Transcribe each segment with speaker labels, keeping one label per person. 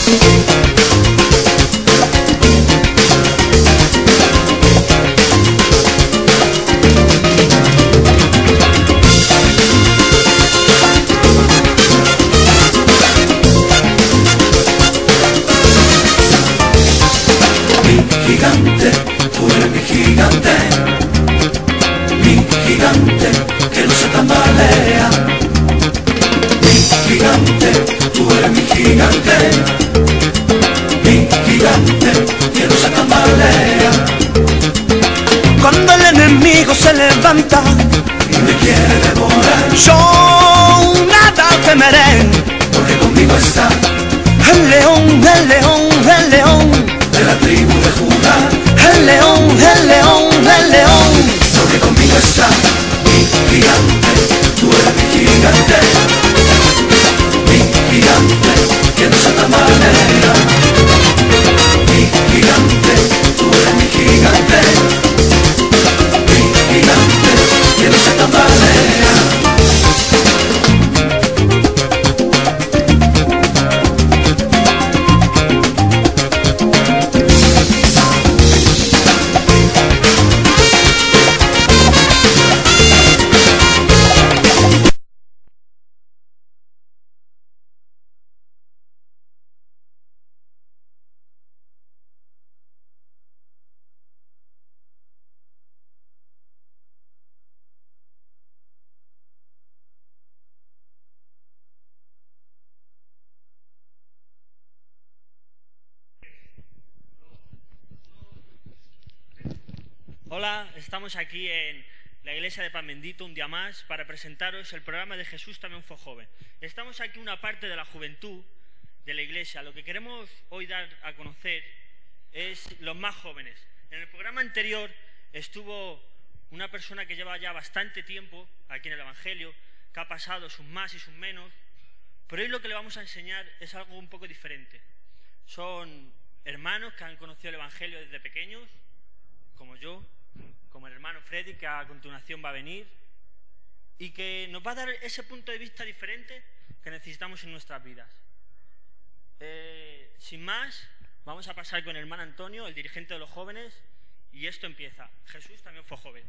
Speaker 1: Gigante, tú eres mi gigante, que no se tambalea. Mi gigante, tú eres mi gigante, que no se tambalea.
Speaker 2: Cuando el enemigo se levanta
Speaker 1: Y me quiere devorar,
Speaker 2: yo nada temeré,
Speaker 1: porque conmigo está
Speaker 2: el león, el león, el león,
Speaker 1: de la tribu de Judá.
Speaker 2: el león, el león, el león.
Speaker 1: Porque conmigo está mi gigante, tú eres mi gigante, que no se tambalea. Mi gigante, tú eres mi gigante, que no se tambalea.
Speaker 3: Hola, estamos aquí en la iglesia de Pan Bendito un día más para presentaros el programa de Jesús también fue joven. Estamos aquí una parte de la juventud de la iglesia. Lo que queremos hoy dar a conocer es los más jóvenes. En el programa anterior estuvo una persona que lleva ya bastante tiempo aquí en el Evangelio, que ha pasado sus más y sus menos, pero hoy lo que le vamos a enseñar es algo un poco diferente. Son hermanos que han conocido el Evangelio desde pequeños, como yo, como el hermano Freddy, que a continuación va a venir, y que nos va a dar ese punto de vista diferente que necesitamos en nuestras vidas. Sin más, vamos a pasar con el hermano Antonio, el dirigente de los jóvenes, y esto empieza. Jesús también fue joven.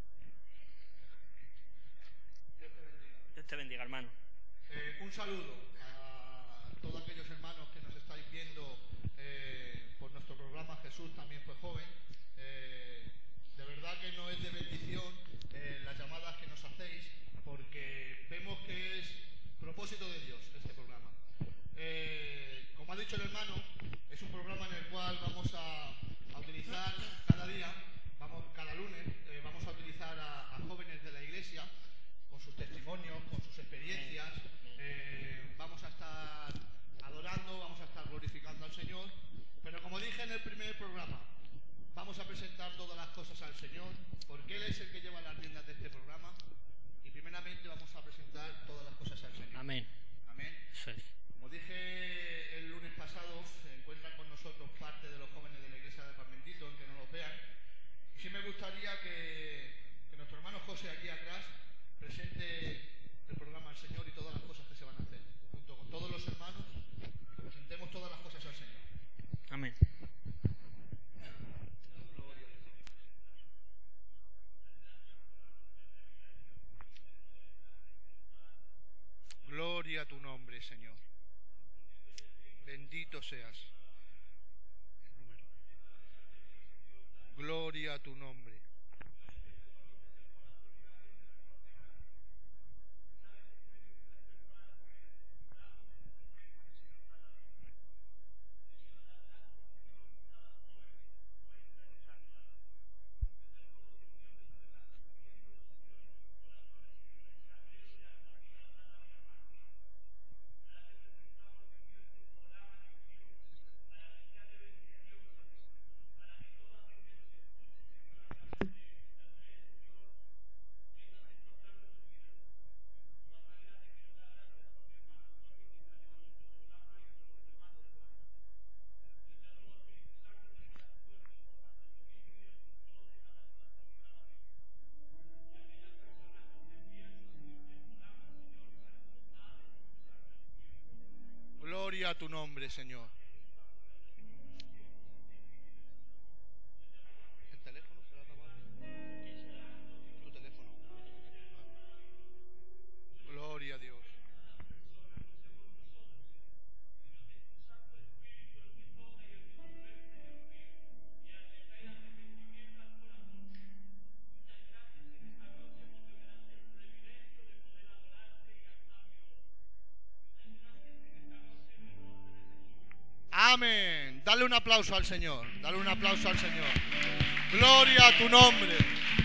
Speaker 3: Dios te bendiga, hermano.
Speaker 4: Un saludo a todos aquellos hermanos que nos estáis viendo por nuestro programa Jesús también fue joven. De verdad que no es de bendición las llamadas que nos hacéis, porque vemos que es propósito de Dios este programa. Como ha dicho el hermano, es un programa en el cual vamos a utilizar cada día, cada lunes, vamos a utilizar a jóvenes de la iglesia con sus testimonios, con sus experiencias. Vamos a estar adorando, vamos a estar glorificando al Señor, pero como dije en el primer programa, vamos a presentar todas las cosas al Señor, porque Él es el que lleva las riendas de este programa, y primeramente vamos a presentar todas las cosas al Señor.
Speaker 3: Amén.
Speaker 4: Amén.
Speaker 3: Eso es.
Speaker 4: Como dije el lunes pasado, se encuentran con nosotros parte de los jóvenes de la iglesia de Pan Bendito, aunque no los vean, y sí me gustaría que nuestro hermano José aquí atrás presente el programa al Señor y todas las cosas que se van a hacer, junto con todos los hermanos, y presentemos todas las cosas al Señor.
Speaker 3: Amén.
Speaker 4: Gloria a tu nombre, Señor. Bendito seas. Gloria a tu nombre. Gloria a tu nombre, Señor. amén. Dale un aplauso al Señor. Dale un aplauso al Señor. Gloria a tu nombre.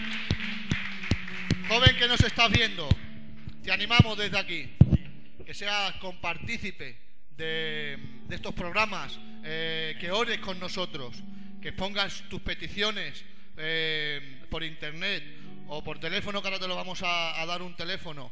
Speaker 4: Joven que nos estás viendo, te animamos desde aquí que seas compartícipe de estos programas, que ores con nosotros, que pongas tus peticiones por internet o por teléfono, que ahora te lo vamos a dar un teléfono.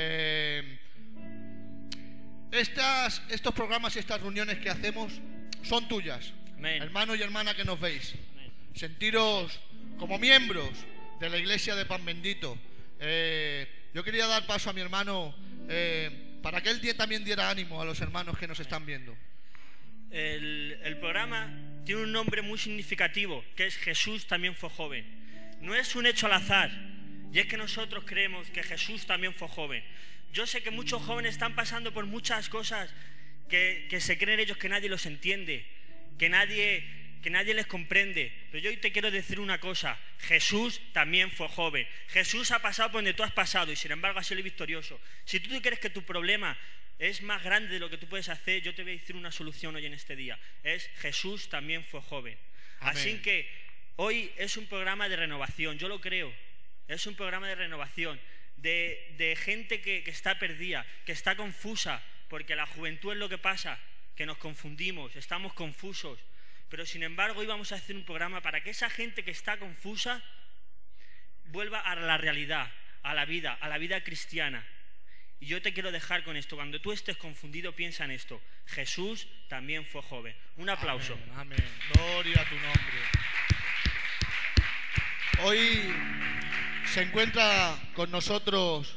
Speaker 4: Estos programas y estas reuniones que hacemos son tuyas.
Speaker 3: Amén.
Speaker 4: Hermanos y hermanas que nos veis,
Speaker 3: Amén.
Speaker 4: sentiros como miembros de la Iglesia de Pan Bendito. Yo quería dar paso a mi hermano para que él también diera ánimo a los hermanos que nos están viendo.
Speaker 3: El programa tiene un nombre muy significativo, que es Jesús también fue joven. No es un hecho al azar, y es que nosotros creemos que Jesús también fue joven. Yo sé que muchos jóvenes están pasando por muchas cosas que se creen ellos que nadie los entiende, que nadie les comprende. Pero yo hoy te quiero decir una cosa: Jesús también fue joven. Jesús ha pasado por donde tú has pasado y sin embargo ha sido victorioso. Si tú crees que tu problema es más grande de lo que tú puedes hacer, yo te voy a decir una solución hoy en este día. Es Jesús también fue joven.
Speaker 4: Amén.
Speaker 3: Así que hoy es un programa de renovación, yo lo creo. Es un programa de renovación, de gente que está perdida, que está confusa, porque la juventud es lo que pasa, que nos confundimos, estamos confusos. Pero sin embargo hoy vamos a hacer un programa para que esa gente que está confusa vuelva a la realidad, a la vida cristiana. Y yo te quiero dejar con esto: cuando tú estés confundido, piensa en esto: Jesús también fue joven. Un aplauso.
Speaker 4: Amén, amén. Gloria a tu nombre. Hoy se encuentra con nosotros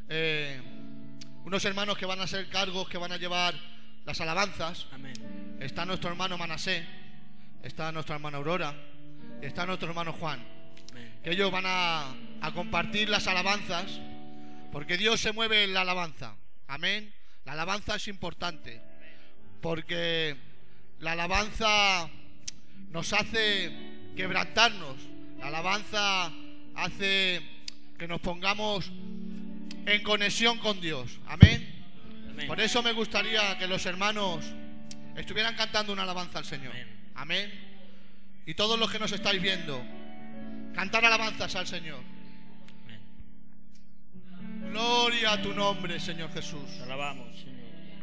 Speaker 4: unos hermanos que van a ser cargos, que van a llevar las alabanzas.
Speaker 3: Amén.
Speaker 4: Está nuestro hermano Manasé, está nuestra hermana Aurora, está nuestro hermano Juan.
Speaker 3: Amén.
Speaker 4: Que ellos van a compartir las alabanzas, porque Dios se mueve en la alabanza. Amén. La alabanza es importante, porque la alabanza nos hace quebrantarnos. La alabanza hace que nos pongamos en conexión con Dios. Amén.
Speaker 3: Amén.
Speaker 4: Por eso me gustaría que los hermanos estuvieran cantando una alabanza al Señor.
Speaker 3: Amén.
Speaker 4: Amén. Y todos los que nos estáis viendo, cantar alabanzas al Señor.
Speaker 3: Amén.
Speaker 4: Gloria a tu nombre, Señor Jesús.
Speaker 3: Te alabamos, Señor.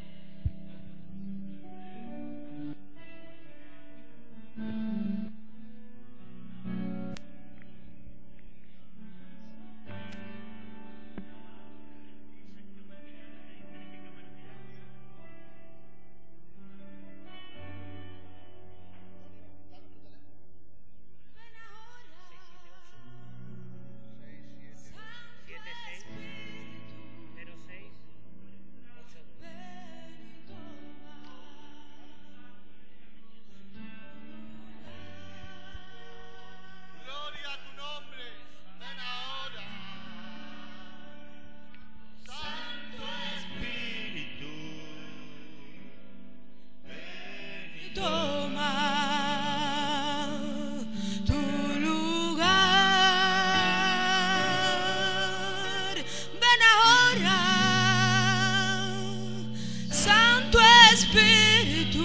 Speaker 4: Gloria a tu nombre. Ven ahora. Santo Espíritu.
Speaker 2: Toma tu lugar. Ven ahora, Santo Espíritu.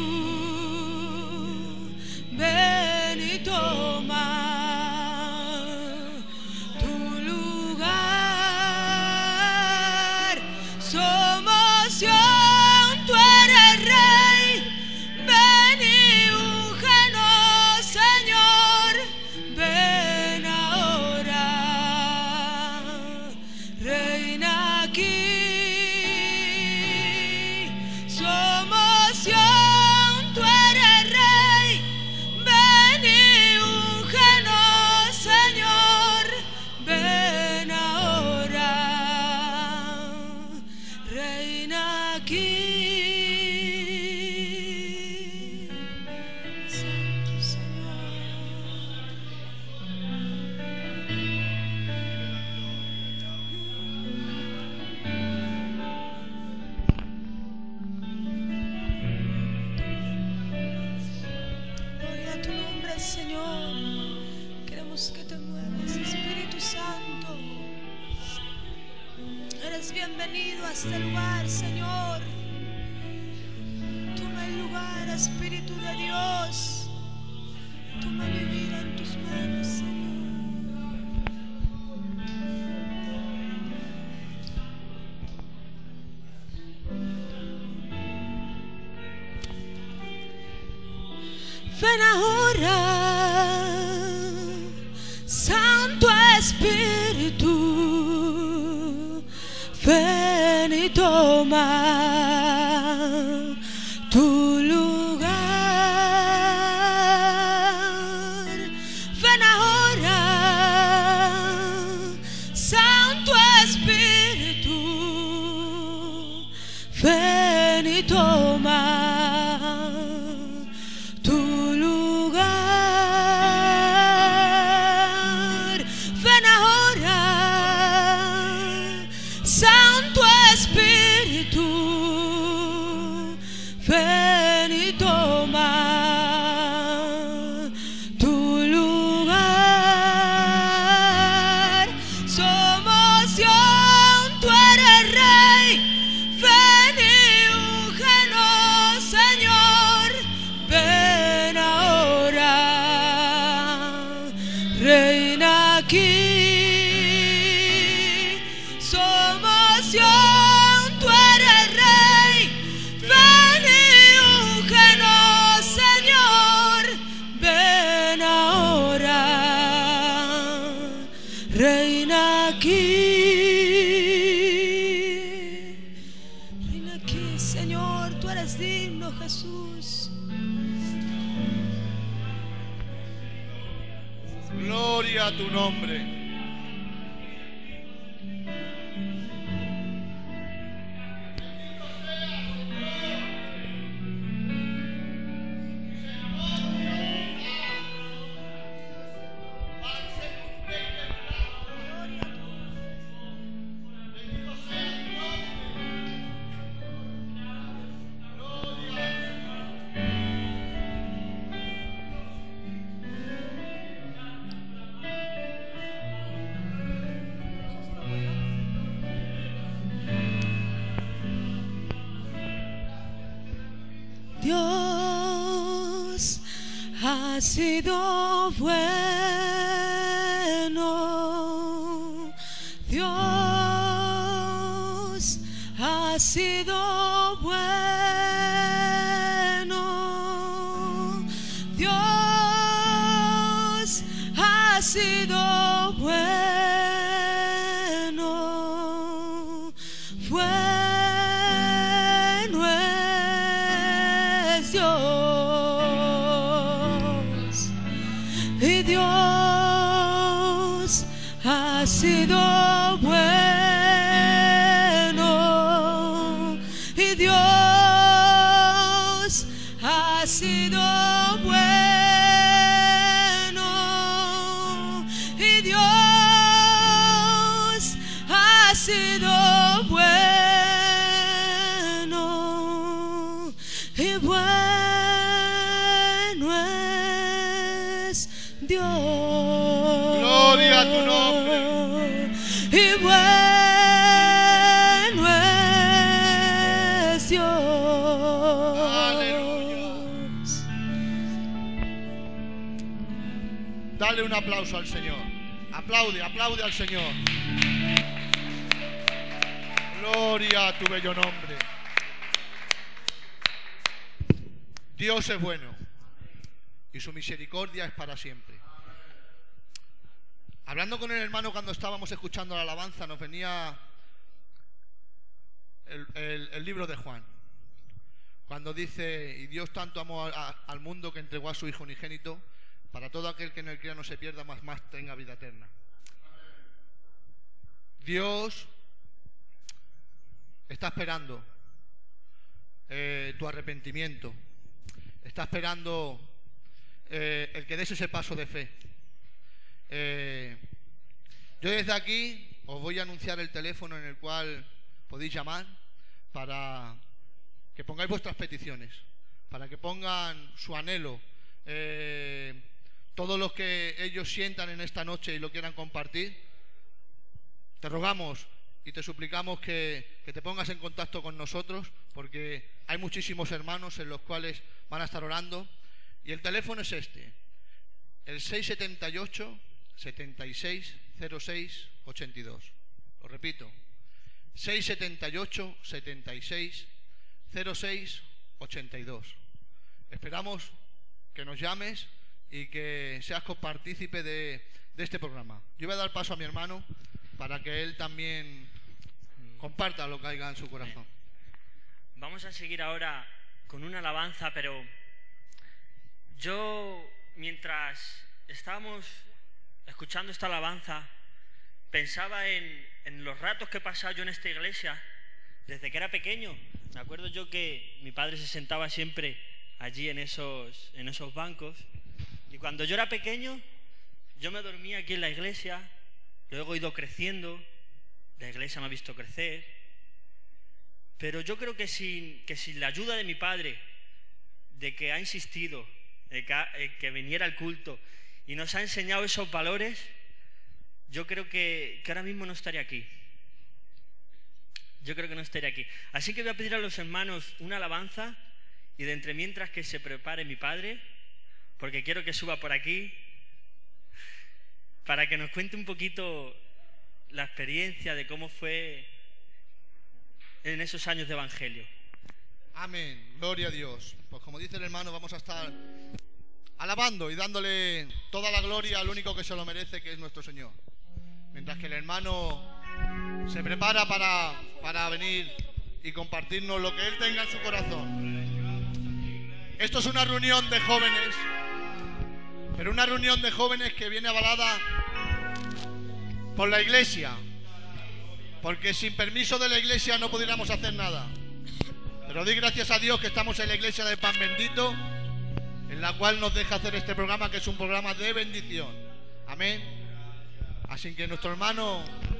Speaker 2: Ven y toma tu lugar. Somos Sion, tú eres Rey. Ven y úngenos, Señor. Ven ahora, reina aquí. Somos Sion, tú eres Rey. Ven y úngenos, Señor. Ven ahora, reina aquí. Santo Señor. Gloria a tu nombre, Señor. Queremos que te muevas, Espíritu Santo. Eres bienvenido a este lugar, Señor. Toma el lugar, Espíritu de Dios. Toma mi vida en tus manos, Señor. Ven ahora, Santo Espíritu, ven y toma tu lugar. Ven ahora, Santo Espíritu, ven y toma tu lugar. Ven ahora, Santo Espíritu, ven y toma tu lugar. Somos Sion, tú eres Rey, ven y úngenos, Señor. Ven ahora, reina aquí. Somos Sion, tú eres Rey, ven y úngenos, Señor. Ven ahora, reina aquí. Reina aquí, Señor, tú eres digno, Jesús.
Speaker 4: Gloria a tu nombre.
Speaker 2: Dios ha sido bueno. Dios ha sido bueno. Dios ha sido bueno. Bueno es Dios. Y Dios ha sido bueno. Y Dios ha sido bueno. Y Dios ha sido bueno. Y bueno es Dios.
Speaker 4: Gloria a tu nombre.
Speaker 2: Y bueno es Dios.
Speaker 4: Aleluya. Dale un aplauso al Señor. Aplaude, aplaude al Señor. Gloria a tu bello nombre. Dios es bueno y su misericordia es para siempre. Hablando con el hermano cuando estábamos escuchando la alabanza, nos venía el libro de Juan, cuando dice: y Dios tanto amó al mundo que entregó a su Hijo unigénito, para todo aquel que en él crea no se pierda, mas más tenga vida eterna. Dios está esperando tu arrepentimiento, está esperando el que des ese paso de fe. Yo desde aquí os voy a anunciar el teléfono en el cual podéis llamar para que pongáis vuestras peticiones, para que pongan su anhelo, todos los que ellos sientan en esta noche y lo quieran compartir. Te rogamos y te suplicamos que te pongas en contacto con nosotros, porque hay muchísimos hermanos en los cuales van a estar orando. Y el teléfono es este, el 678 76 06 82. Lo repito, 678 76 06 82. Esperamos que nos llames y que seas copartícipe de este programa. Yo voy a dar paso a mi hermano para que él también comparta lo que haya en su corazón.
Speaker 3: Vamos a seguir ahora con una alabanza, pero yo, mientras estábamos escuchando esta alabanza, pensaba en los ratos que he pasado yo en esta iglesia desde que era pequeño. Me acuerdo yo que mi padre se sentaba siempre allí en esos bancos, y cuando yo era pequeño yo me dormía aquí en la iglesia. Luego he ido creciendo, la iglesia me ha visto crecer, pero yo creo que sin la ayuda de mi padre, de que ha insistido que viniera al culto y nos ha enseñado esos valores, yo creo que ahora mismo no estaría aquí. Yo creo que no estaría aquí. Así que voy a pedir a los hermanos una alabanza, y de entre mientras que se prepare mi padre, porque quiero que suba por aquí, para que nos cuente un poquito la experiencia de cómo fue en esos años de evangelio.
Speaker 4: Amén, gloria a Dios. Pues como dice el hermano, vamos a estar alabando y dándole toda la gloria al único que se lo merece, que es nuestro Señor. Mientras que el hermano se prepara para venir y compartirnos lo que él tenga en su corazón. Esto es una reunión de jóvenes, pero una reunión de jóvenes que viene avalada por la iglesia, porque sin permiso de la iglesia no pudiéramos hacer nada. Pero doy gracias a Dios que estamos en la iglesia de Pan Bendito, en la cual nos deja hacer este programa, que es un programa de bendición. Amén. Así que nuestro hermano...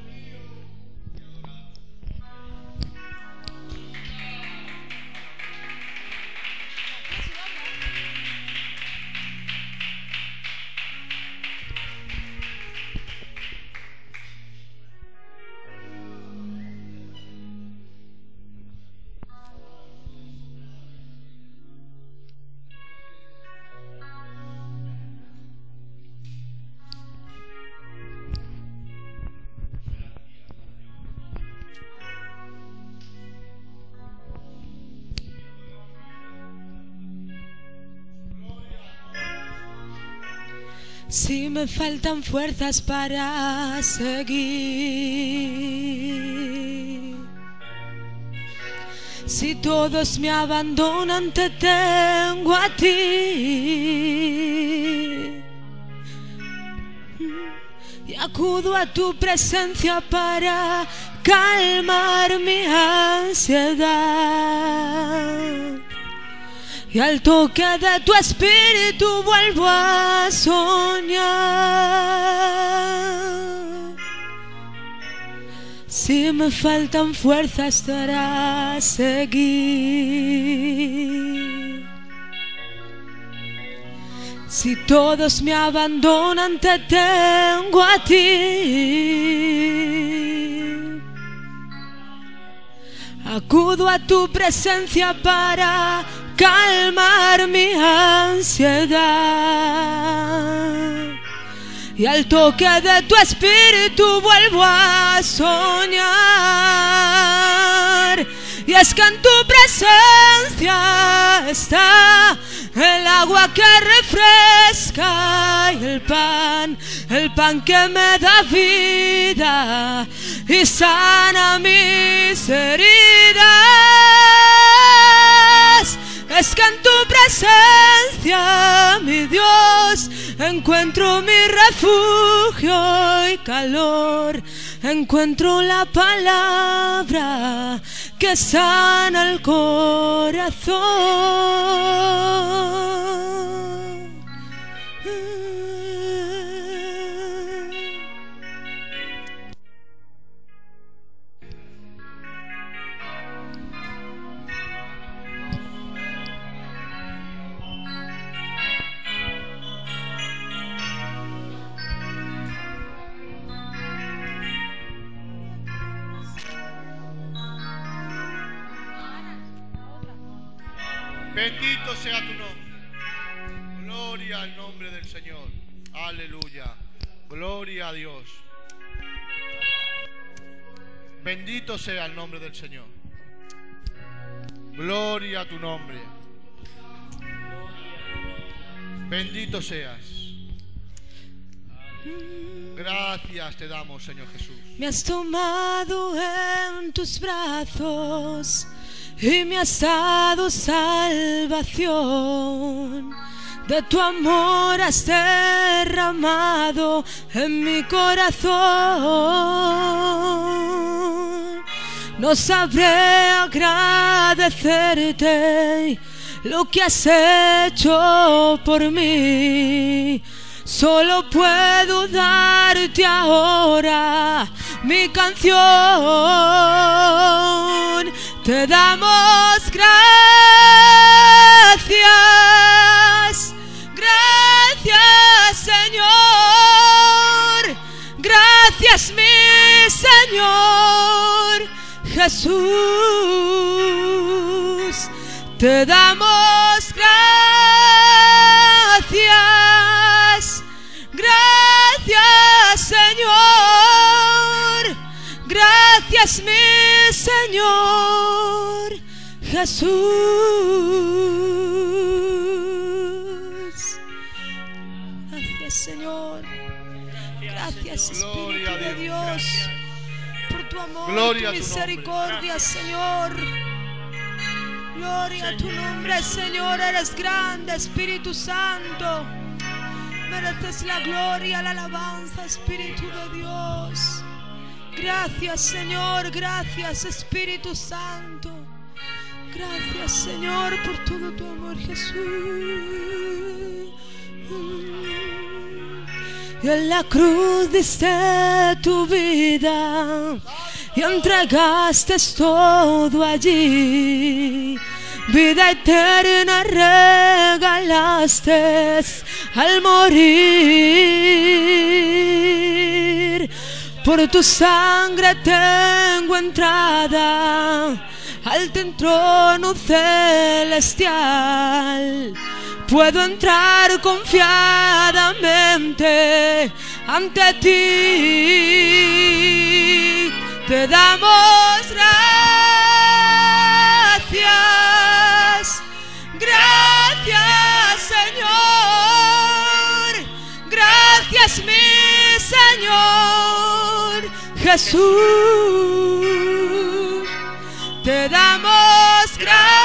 Speaker 2: Si me faltan fuerzas para seguir, si todos me abandonan, te tengo a ti, y acudo a tu presencia para calmar mi ansiedad. Y al toque de tu espíritu vuelvo a soñar. Si me faltan fuerzas para seguir, si todos me abandonan, te tengo a ti. Acudo a tu presencia para calmar mi ansiedad, y al toque de tu espíritu vuelvo a soñar. Y es que en tu presencia está el agua que refresca, y el pan que me da vida y sana mis heridas. Es que en tu presencia, mi Dios, encuentro mi refugio y calor. Encuentro la palabra que sana el corazón.
Speaker 4: Bendito sea tu nombre. Gloria al nombre del Señor. Aleluya. Gloria a Dios. Bendito sea el nombre del Señor. Gloria a tu nombre. Bendito seas. Gracias te damos, Señor Jesús.
Speaker 2: Me has tomado en tus brazos y me has dado salvación. De tu amor has derramado en mi corazón. No sabré agradecerte lo que has hecho por mí. Solo puedo darte ahora mi canción. Te damos gracias, gracias Señor, gracias mi Señor Jesús. Te damos gracias, gracias Señor, gracias mi Señor Jesús. Gracias Señor, gracias Espíritu de Dios por tu amor,
Speaker 4: Gloria a
Speaker 2: tu
Speaker 4: tu
Speaker 2: misericordia Señor. Gloria a tu nombre, Señor, eres grande, Espíritu Santo. Mereces la gloria, la alabanza, Espíritu de Dios. Gracias, Señor, gracias, Espíritu Santo. Gracias, Señor, por todo tu amor, Jesús. Y en la cruz diste tu vida y entregaste todo allí. Vida eterna regalaste al morir. Por tu sangre tengo entrada al trono celestial. Puedo entrar confiadamente ante ti. Te damos gracias, gracias Señor, gracias mi Señor Jesús. Te damos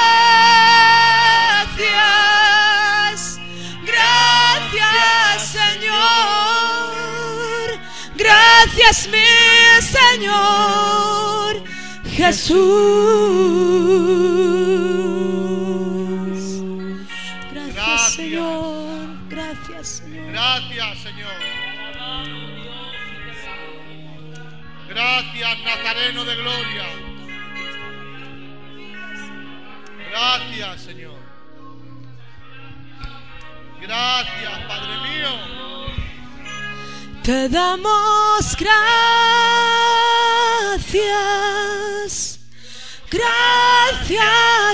Speaker 2: gracias, gracias Señor, gracias mi Señor Jesús. Gracias Señor, gracias Señor.
Speaker 4: Gracias, Señor. Gracias, Nazareno de gloria. Gracias, Señor. Gracias, Padre mío.
Speaker 2: Te damos gracias, gracias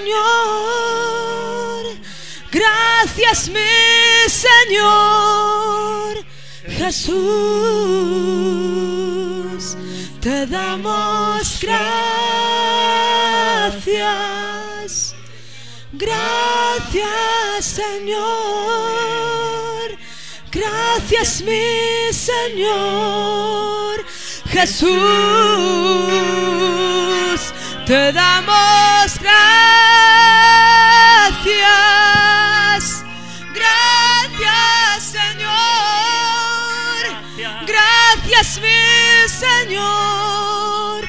Speaker 2: Señor, gracias mi Señor Jesús. Te damos gracias, gracias Señor, gracias mi Señor Jesús. Te damos gracias, gracias Señor, gracias mi Señor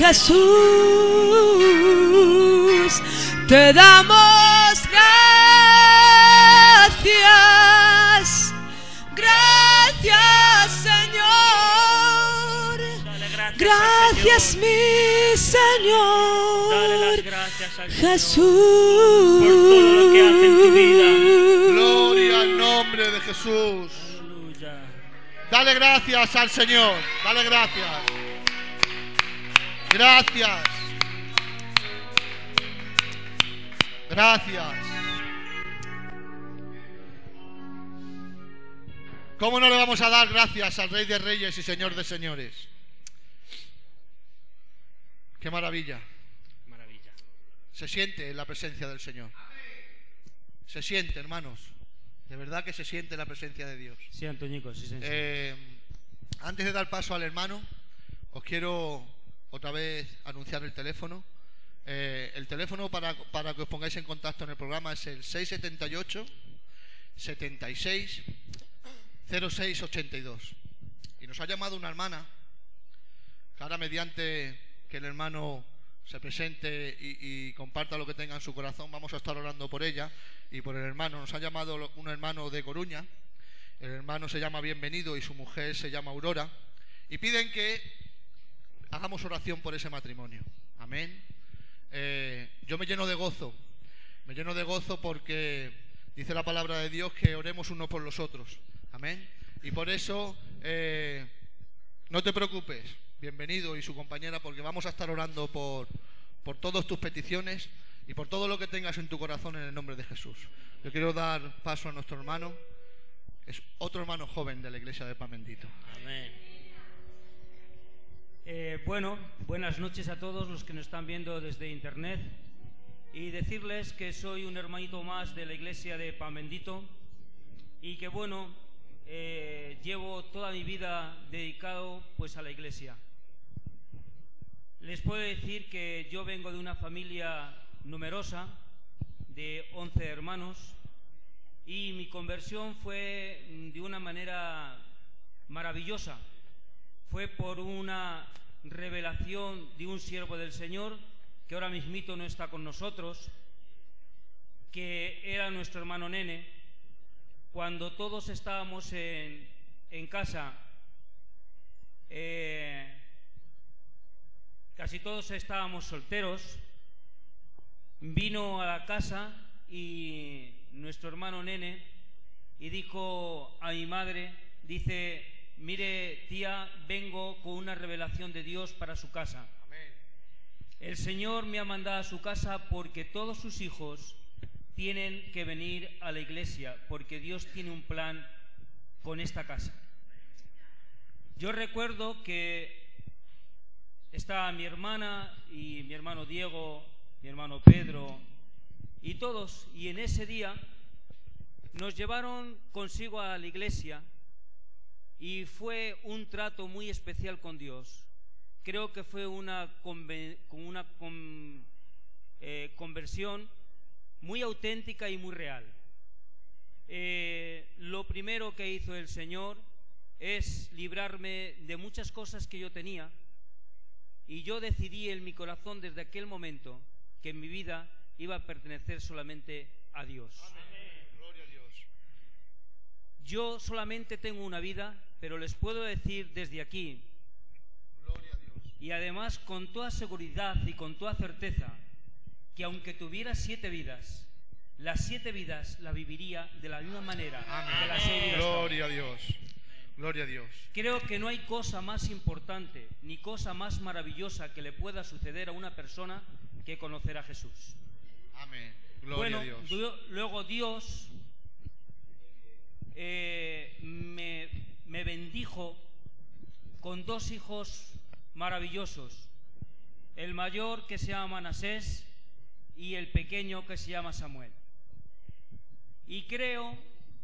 Speaker 2: Jesús. Te damos gracias, gracias Señor, gracias mi Señor
Speaker 3: Dale las gracias al Señor
Speaker 2: Jesús.
Speaker 3: por todo lo que hace en tu vida.
Speaker 4: Gloria al nombre de Jesús.
Speaker 3: Aleluya.
Speaker 4: Dale gracias al Señor. Dale gracias. Gracias. Gracias. ¿Cómo no le vamos a dar gracias al Rey de Reyes y Señor de Señores? ¡Qué maravilla!
Speaker 3: Maravilla.
Speaker 4: Se siente la presencia del Señor. Se siente, hermanos. De verdad que se siente la presencia de Dios.
Speaker 5: Sí, Antoñico, sí, señor.
Speaker 4: Antes de dar paso al hermano, os quiero otra vez anunciar el teléfono. El teléfono para que os pongáis en contacto en el programa es el 678 76 06 82. Y nos ha llamado una hermana que ahora, mediante que el hermano se presente y comparta lo que tenga en su corazón, vamos a estar orando por ella y por el hermano. Nos ha llamado un hermano de Coruña. El hermano se llama Bienvenido y su mujer se llama Aurora, y piden que hagamos oración por ese matrimonio. Amén. Yo me lleno de gozo porque dice la palabra de Dios que oremos unos por los otros. Amén. Y por eso no te preocupes, Bienvenido y su compañera, porque vamos a estar orando por todas tus peticiones y por todo lo que tengas en tu corazón, en el nombre de Jesús. Yo quiero dar paso a nuestro hermano. Es otro hermano joven de la iglesia de Pan Bendito.
Speaker 3: Amén.
Speaker 5: Bueno, buenas noches a todos los que nos están viendo desde internet, y decirles que soy un hermanito más de la iglesia de Pan Bendito y que bueno, llevo toda mi vida dedicado pues a la iglesia. Les puedo decir que yo vengo de una familia numerosa de 11 hermanos, y mi conversión fue de una manera maravillosa. Fue por una revelación de un siervo del Señor, que ahora mismito no está con nosotros, que era nuestro hermano Nene. Cuando todos estábamos en casa, casi todos estábamos solteros, vino a la casa y nuestro hermano Nene y dijo a mi madre, dice: mire, tía, vengo con una revelación de Dios para su casa.
Speaker 4: Amén.
Speaker 5: El Señor me ha mandado a su casa porque todos sus hijos tienen que venir a la iglesia, porque Dios tiene un plan con esta casa. Yo recuerdo que estaba mi hermana y mi hermano Diego, mi hermano Pedro y todos, y en ese día nos llevaron consigo a la iglesia y fue un trato muy especial con Dios. Creo que fue una conversión muy auténtica y muy real. Lo primero que hizo el Señor es librarme de muchas cosas que yo tenía, y yo decidí en mi corazón desde aquel momento que mi vida iba a pertenecer solamente a Dios.
Speaker 4: Amén. Gloria a Dios.
Speaker 5: Yo solamente tengo una vida, pero les puedo decir desde aquí,
Speaker 4: Gloria a Dios.
Speaker 5: y además con toda seguridad y con toda certeza, que aunque tuviera 7 vidas, las 7 vidas la viviría de la misma manera.
Speaker 4: Amén.
Speaker 5: Que las 6 vidas.
Speaker 4: Gloria a Dios. Gloria a Dios.
Speaker 5: Creo que no hay cosa más importante ni cosa más maravillosa que le pueda suceder a una persona que conocer a Jesús.
Speaker 4: Amén. Gloria a
Speaker 5: Bueno,
Speaker 4: Dios.
Speaker 5: luego Dios me bendijo con 2 hijos maravillosos, el mayor que se llama Manasés y el pequeño que se llama Samuel. Y creo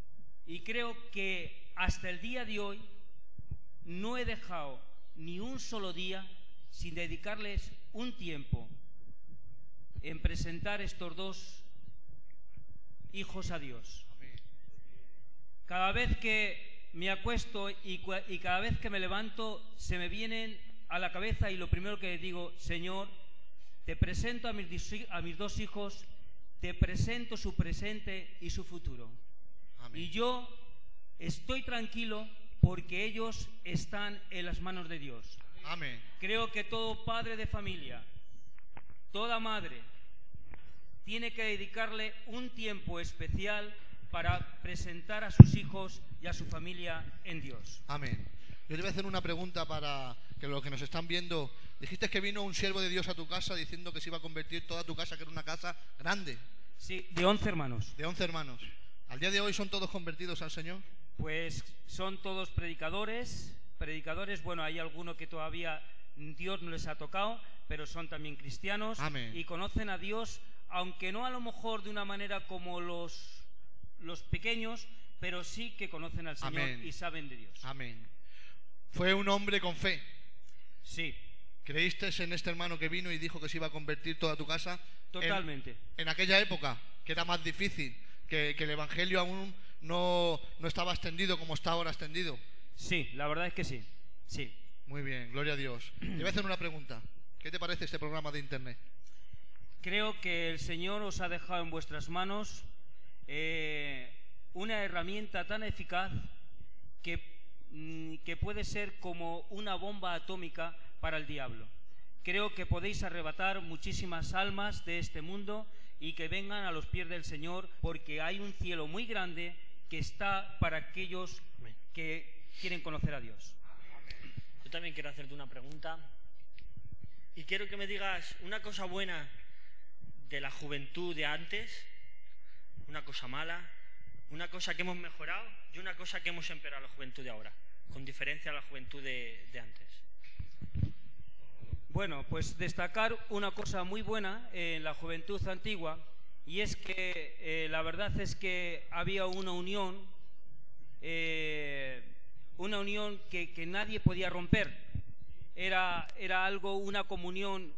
Speaker 5: que hasta el día de hoy no he dejado ni un solo día sin dedicarles un tiempo en presentar estos 2 hijos a Dios.
Speaker 4: Amén.
Speaker 5: Cada vez que me acuesto y cada vez que me levanto, se me vienen a la cabeza, y lo primero que digo: Señor, te presento a mis 2 hijos, te presento su presente y su futuro.
Speaker 4: Amén.
Speaker 5: Y yo estoy tranquilo porque ellos están en las manos de Dios.
Speaker 4: Amén.
Speaker 5: Creo que todo padre de familia, toda madre, tiene que dedicarle un tiempo especial para presentar a sus hijos y a su familia en Dios.
Speaker 4: Amén. Yo te voy a hacer una pregunta para que los que nos están viendo. Dijiste que vino un siervo de Dios a tu casa diciendo que se iba a convertir toda tu casa, que era una casa grande.
Speaker 5: Sí, de 11 hermanos.
Speaker 4: De 11 hermanos. ¿Al día de hoy son todos convertidos al Señor?
Speaker 5: Pues son todos predicadores. Bueno, hay algunos que todavía Dios no les ha tocado, pero son también cristianos.
Speaker 4: Amén.
Speaker 5: Y conocen a Dios, aunque no a lo mejor de una manera como los pequeños, pero sí que conocen al Señor.
Speaker 4: Amén.
Speaker 5: Y saben de Dios.
Speaker 4: Amén. Fue un hombre con fe.
Speaker 5: Sí,
Speaker 4: ¿Creíste en este hermano que vino y dijo que se iba a convertir toda tu casa?
Speaker 5: totalmente.
Speaker 4: En aquella época, que era más difícil, que el Evangelio aún no estaba extendido como está ahora extendido.
Speaker 5: Sí, la verdad es que sí. Sí.
Speaker 4: Muy bien, gloria a Dios. Te voy a hacer una pregunta. ¿Qué te parece este programa de internet?
Speaker 5: Creo que el Señor os ha dejado en vuestras manos una herramienta tan eficaz que puede ser como una bomba atómica para el diablo. Creo que podéis arrebatar muchísimas almas de este mundo y que vengan a los pies del Señor, porque hay un cielo muy grande que está para aquellos que quieren conocer a Dios.
Speaker 3: Yo también quiero hacerte una pregunta y quiero que me digas una cosa buena de la juventud de antes, una cosa mala, una cosa que hemos mejorado y una cosa que hemos empeorado a la juventud de ahora, con diferencia a la juventud de antes.
Speaker 5: Bueno, pues destacar una cosa muy buena en la juventud antigua, y es que la verdad es que había una unión que nadie podía romper. Era algo, una comunión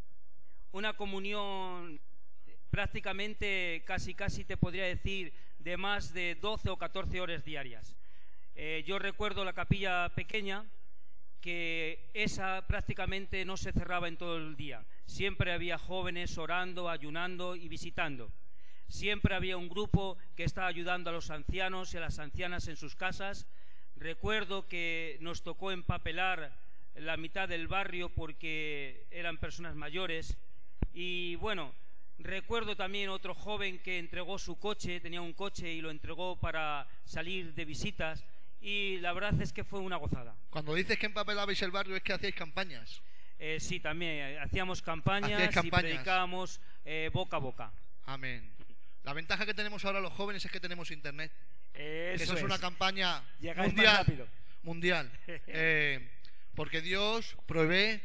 Speaker 5: prácticamente casi te podría decir de más de 12 o 14 horas diarias. Yo recuerdo la capilla pequeña, que esa prácticamente no se cerraba en todo el día. Siempre había jóvenes orando, ayunando y visitando. Siempre había un grupo que estaba ayudando a los ancianos y a las ancianas en sus casas. Recuerdo que nos tocó empapelar la mitad del barrio porque eran personas mayores. Y bueno, recuerdo también otro joven que entregó su coche, tenía un coche y lo entregó para salir de visitas. Y la verdad es que fue una gozada.
Speaker 4: Cuando dices que empapelabais el barrio, es que hacíais campañas.
Speaker 5: Sí, también hacíamos campañas y predicábamos boca a boca.
Speaker 4: Amén. La ventaja que tenemos ahora los jóvenes es que tenemos internet. Eso es una campaña
Speaker 5: Llegáis más rápido.
Speaker 4: mundial. Porque Dios provee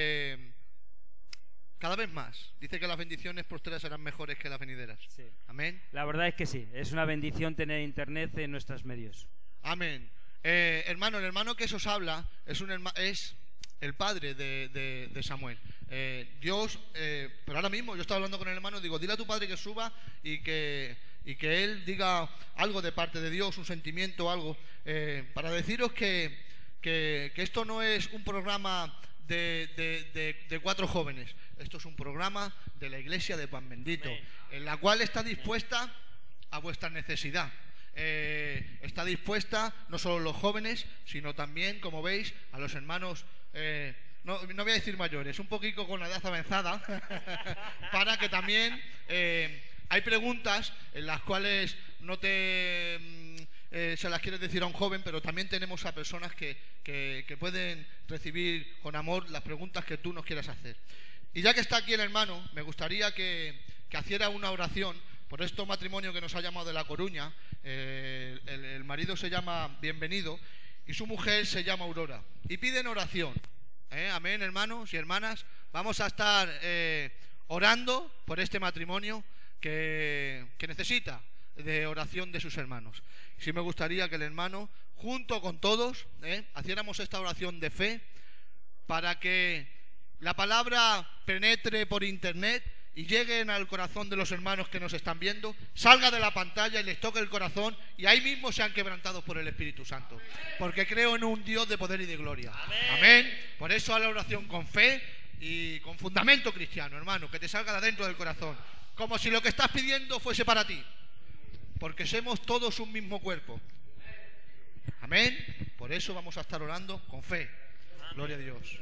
Speaker 4: cada vez más. Dice que las bendiciones posteras serán mejores que las venideras.
Speaker 5: Sí.
Speaker 4: Amén.
Speaker 5: La verdad es que sí, es una bendición tener internet en nuestros medios.
Speaker 4: Amén. Hermano, el hermano que os habla es el padre de Samuel. Dios, pero ahora mismo yo estaba hablando con el hermano, digo, dile a tu padre que suba y que él diga algo de parte de Dios, un sentimiento, algo, para deciros que esto no es un programa de 4 jóvenes, esto es un programa de la Iglesia de Pan Bendito, en la cual está dispuesta a vuestra necesidad. Está dispuesta no solo los jóvenes, sino también, como veis, a los hermanos, no voy a decir mayores, un poquito con la edad avanzada, para que también hay preguntas en las cuales no se las quieres decir a un joven, pero también tenemos a personas que pueden recibir con amor las preguntas que tú nos quieras hacer. Y ya que está aquí el hermano, me gustaría que hiciera una oración por este matrimonio que nos ha llamado de La Coruña. El marido se llama Bienvenido y su mujer se llama Aurora, y piden oración. Amén, hermanos y hermanas. Vamos a estar orando por este matrimonio que necesita de oración de sus hermanos. Sí, me gustaría que el hermano, junto con todos, hiciéramos esta oración de fe para que la palabra penetre por internet y lleguen al corazón de los hermanos que nos están viendo, salga de la pantalla y les toque el corazón, y ahí mismo sean quebrantados por el Espíritu Santo, porque creo en un Dios de poder y de gloria. Amén. Por eso a la oración con fe y con fundamento cristiano, hermano, que te salga de adentro del corazón, como si lo que estás pidiendo fuese para ti, porque somos todos un mismo cuerpo. Amén. Por eso vamos a estar orando con fe. Gloria a Dios.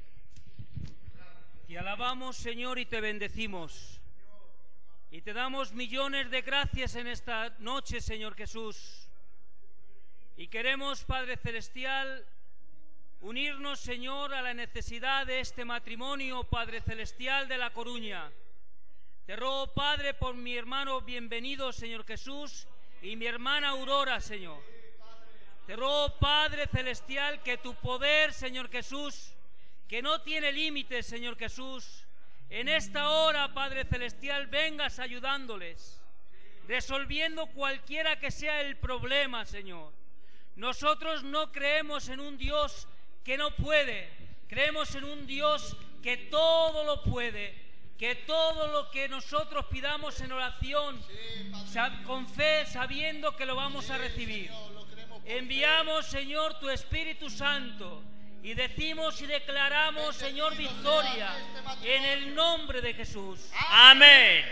Speaker 5: Te alabamos, Señor, y te bendecimos. Y te damos millones de gracias en esta noche, Señor Jesús. Y queremos, Padre Celestial, unirnos, Señor, a la necesidad de este matrimonio, Padre Celestial, de La Coruña. Te ruego, Padre, por mi hermano Bienvenido, Señor Jesús, y mi hermana Aurora, Señor. Te ruego, Padre Celestial, que tu poder, Señor Jesús, que no tiene límites, Señor Jesús, en esta hora, Padre Celestial, vengas ayudándoles, resolviendo cualquiera que sea el problema, Señor. Nosotros no creemos en un Dios que no puede, creemos en un Dios que todo lo puede, que todo lo que nosotros pidamos en oración, con fe, sabiendo que lo vamos a recibir. Enviamos, Señor, tu Espíritu Santo y decimos y declaramos, Señor, victoria en el nombre de Jesús.
Speaker 3: Amén.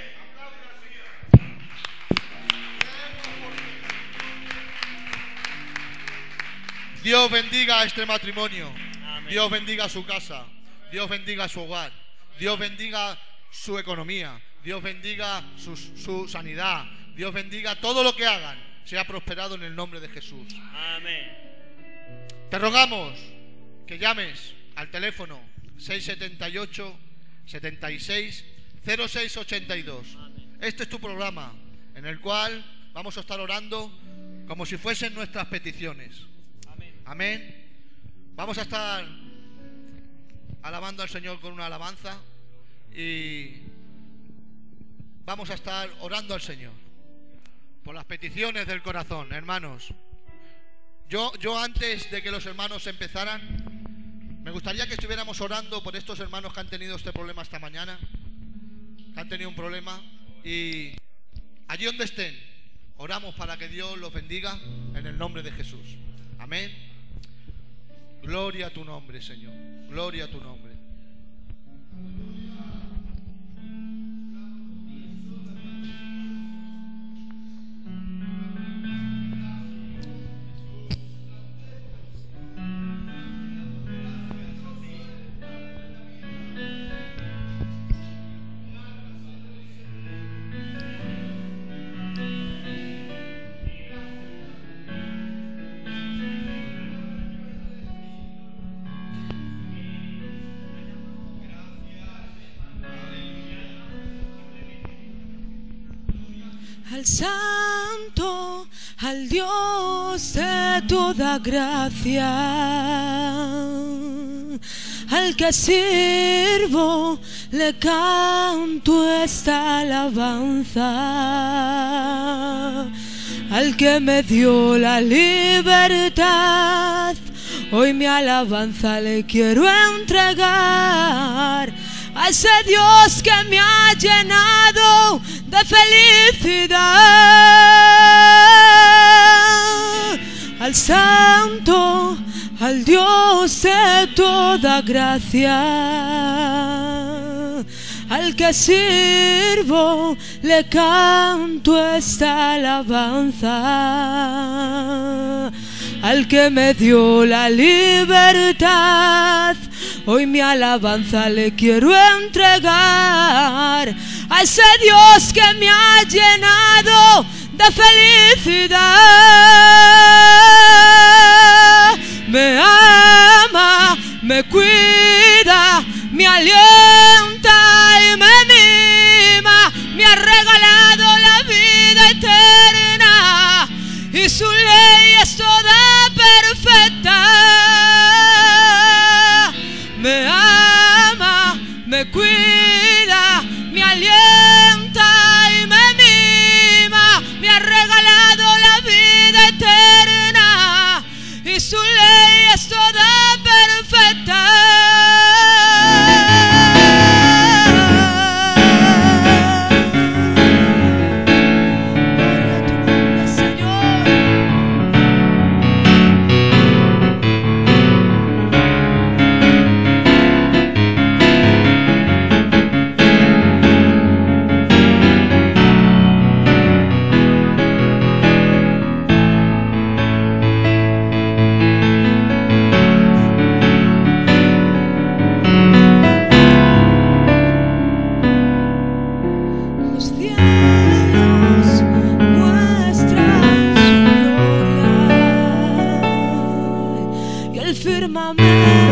Speaker 4: Dios bendiga a este matrimonio.
Speaker 3: Amén.
Speaker 4: Dios bendiga su casa. Dios bendiga su hogar. Dios bendiga su economía. Dios bendiga su sanidad. Dios bendiga todo lo que hagan. Sea prosperado en el nombre de Jesús.
Speaker 3: Amén.
Speaker 4: Te rogamos que llames al teléfono 678 76 0682. Este es tu programa en el cual vamos a estar orando como si fuesen nuestras peticiones. Amén. Vamos a estar alabando al Señor con una alabanza y vamos a estar orando al Señor por las peticiones del corazón, hermanos. Yo antes de que los hermanos empezaran, me gustaría que estuviéramos orando por estos hermanos que han tenido este problema esta mañana, que han tenido un problema, y allí donde estén, oramos para que Dios los bendiga en el nombre de Jesús. Amén. Gloria a tu nombre, Señor. Gloria a tu nombre.
Speaker 2: Al Santo, al Dios de toda gracia, al que sirvo le canto esta alabanza, al que me dio la libertad, hoy mi alabanza le quiero entregar. A ese Dios que me ha llenado de felicidad, al Santo, al Dios de toda gracia, al que sirvo le canto esta alabanza, al que me dio la libertad, hoy mi alabanza le quiero entregar. A ese Dios que me ha llenado de felicidad, me ama, me cuida, me alienta y me mima, me ha regalado la vida eterna y su ley es toda perfecta. Me ama, me cuida, me alienta y me mima, me ha regalado la vida eterna y su ley es toda perfecta.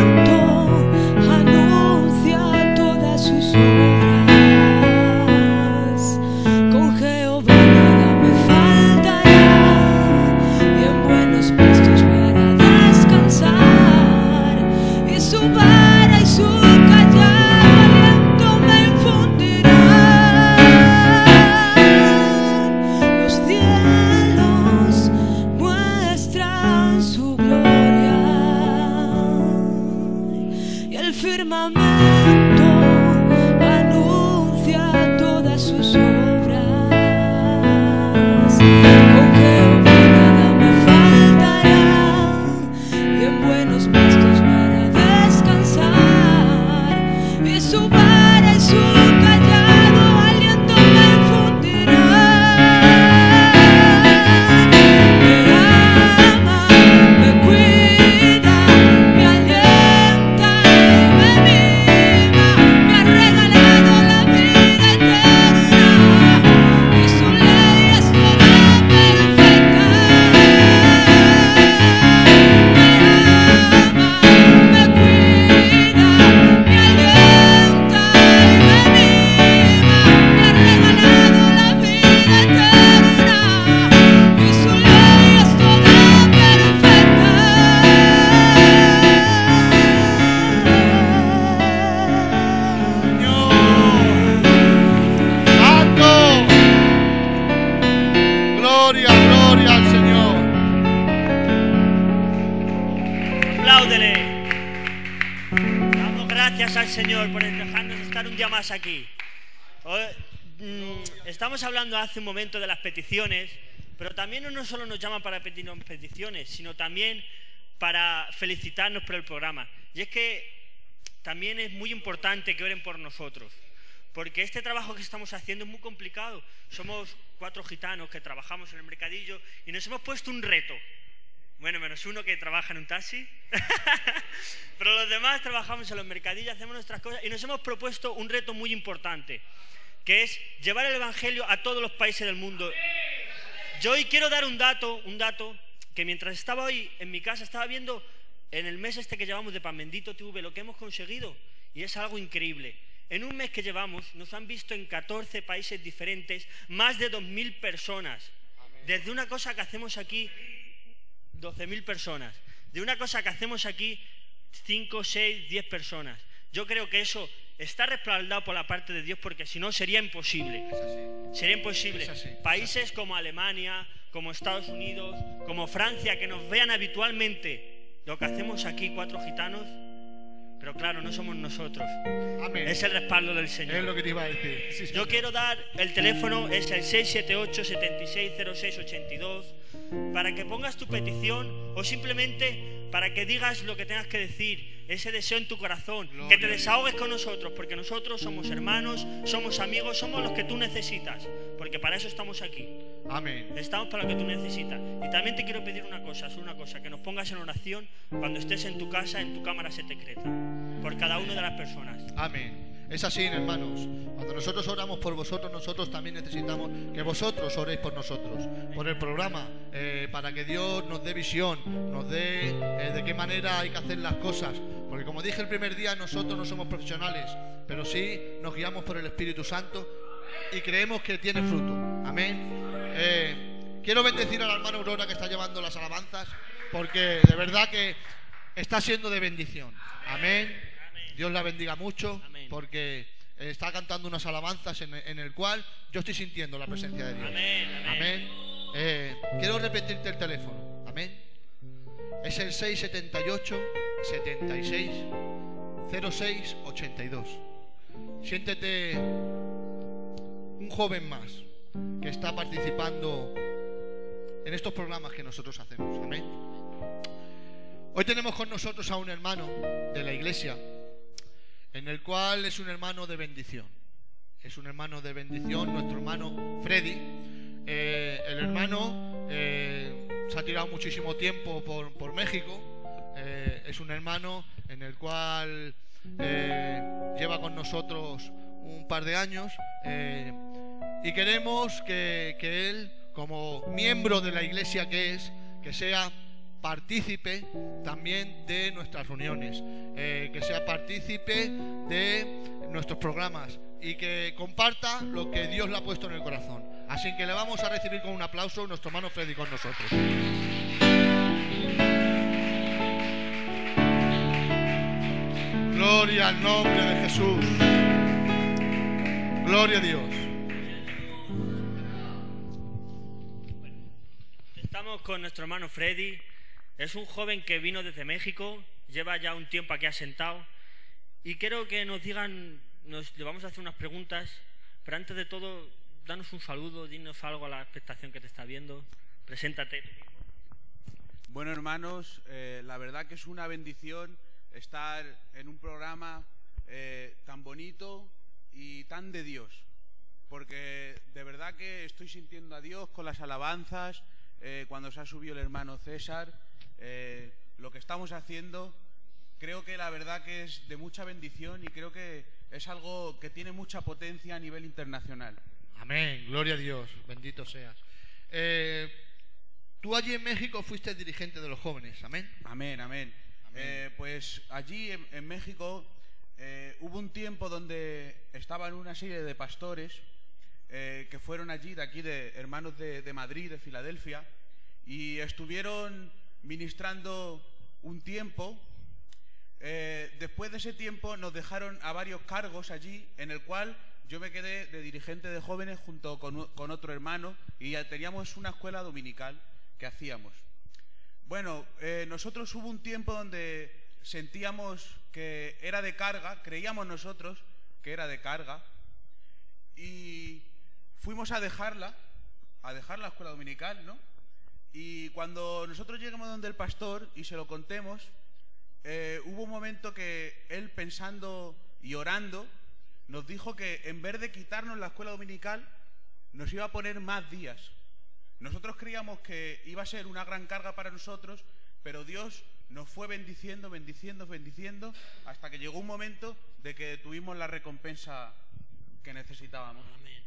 Speaker 2: Firmamento anuncia todas sus obras. firmamento anuncia todas sus obras. Con Jehová nada me faltará, y en buenos pastos me hará descansar, y su vara y su callado aliento me infundirá. Me ama, me cuida, me alienta y me mima, me ha regalado la vida eterna, y su ley es toda perfecta. Me ama, me cuida, me alienta y me mima, me ha regalado la vida eterna, y su ley es toda
Speaker 4: ¡Santo! Gloria, gloria al Señor.
Speaker 3: Apláudele. Damos gracias al Señor por dejarnos estar un día más aquí. Estamos hablando hace un momento de las peticiones, pero también no solo nos llaman para pedirnos peticiones, sino también para felicitarnos por el programa. Y es que también es muy importante que oren por nosotros, porque este trabajo que estamos haciendo es muy complicado. Somos 4 gitanos que trabajamos en el mercadillo y nos hemos puesto un reto. Bueno, menos uno que trabaja en un taxi. Pero los demás trabajamos en los mercadillos, hacemos nuestras cosas y nos hemos propuesto un reto muy importante, que es llevar el Evangelio a todos los países del mundo. Yo hoy quiero dar un dato que mientras estaba hoy en mi casa estaba viendo en el mes este que llevamos de Pan Bendito TV lo que hemos conseguido, y es algo increíble. En un mes que llevamos nos han visto en 14 países diferentes más de 2.000 personas. Desde una cosa que hacemos aquí 12.000 personas, de una cosa que hacemos aquí 5, 6, 10 personas. Yo creo que eso está respaldado por la parte de Dios, porque si no sería imposible. Sería imposible. Países como Alemania, como Estados Unidos, como Francia, que nos vean habitualmente lo que hacemos aquí 4 gitanos, pero claro, no somos nosotros.
Speaker 4: Amén.
Speaker 3: Es el respaldo del Señor.
Speaker 4: Es lo que te iba a decir. Sí,
Speaker 3: Yo
Speaker 4: señor.
Speaker 3: quiero dar el teléfono, es el 678-760682, para que pongas tu petición o simplemente para que digas lo que tengas que decir, ese deseo en tu corazón,
Speaker 4: Gloria
Speaker 3: que te
Speaker 4: a Dios.
Speaker 3: desahogues con nosotros, porque nosotros somos hermanos, somos amigos, somos los que tú necesitas, porque para eso estamos aquí.
Speaker 4: Amén.
Speaker 3: Estamos para lo que tú necesitas. Y también te quiero pedir una cosa, que nos pongas en oración cuando estés en tu casa, en tu cámara secreta, por cada una de las personas.
Speaker 4: Amén. Es así, hermanos. Cuando nosotros oramos por vosotros, nosotros también necesitamos que vosotros oréis por nosotros, por el programa, para que Dios nos dé visión, nos dé de qué manera hay que hacer las cosas. Porque como dije el primer día, nosotros no somos profesionales, pero sí nos guiamos por el Espíritu Santo y creemos que tiene fruto. Amén. Quiero bendecir a la hermana Aurora, que está llevando las alabanzas, porque de verdad que está siendo de bendición. Amén. Dios la bendiga mucho.
Speaker 3: Amén.
Speaker 4: Porque está cantando unas alabanzas en el cual yo estoy sintiendo la presencia de Dios.
Speaker 3: Amén, amén.
Speaker 4: Amén. Quiero repetirte el teléfono. Amén. Es el 678 76 06 82. Siéntete un joven más que está participando en estos programas que nosotros hacemos. Amén. Hoy tenemos con nosotros a un hermano de la iglesia, en el cual es un hermano de bendición. Es un hermano de bendición, nuestro hermano Freddy. El hermano se ha tirado muchísimo tiempo por México. Es un hermano en el cual lleva con nosotros un par de años. Y queremos que él, como miembro de la iglesia que sea partícipe también de nuestras reuniones, que sea partícipe de nuestros programas y que comparta lo que Dios le ha puesto en el corazón. Así que le vamos a recibir con un aplauso a nuestro hermano Freddy con nosotros. Gloria al nombre de Jesús. Gloria a Dios.
Speaker 3: Estamos con nuestro hermano Freddy. Es un joven que vino desde México, lleva ya un tiempo aquí asentado Y quiero que nos digan, le vamos a hacer unas preguntas, pero antes de todo, danos un saludo, dinos algo a la expectación que te está viendo. Preséntate.
Speaker 6: Bueno, hermanos, la verdad que es una bendición estar en un programa tan bonito y tan de Dios, porque de verdad que estoy sintiendo a Dios con las alabanzas, cuando se ha subido el hermano César, lo que estamos haciendo, creo que la verdad que es de mucha bendición y creo que es algo que tiene mucha potencia a nivel internacional.
Speaker 4: Amén, gloria a Dios, bendito seas. Tú allí en México fuiste dirigente de los jóvenes, amén.
Speaker 6: Amén, amén. Pues allí en México hubo un tiempo donde estaban una serie de pastores que fueron allí, de aquí, de hermanos de Madrid, de Filadelfia, y estuvieron ministrando un tiempo. Después de ese tiempo nos dejaron a varios cargos allí, en el cual yo me quedé de dirigente de jóvenes junto con otro hermano, y ya teníamos una escuela dominical que hacíamos. Bueno, nosotros hubo un tiempo donde sentíamos que era de carga, creíamos nosotros que era de carga, y fuimos a dejar la escuela dominical, ¿no? Y cuando nosotros llegamos donde el pastor y se lo contemos, hubo un momento que él, pensando y orando, nos dijo que en vez de quitarnos la escuela dominical, nos iba a poner más días. Nosotros creíamos que iba a ser una gran carga para nosotros, pero Dios nos fue bendiciendo, bendiciendo, bendiciendo, hasta que llegó un momento de que tuvimos la recompensa que necesitábamos.
Speaker 3: Amén.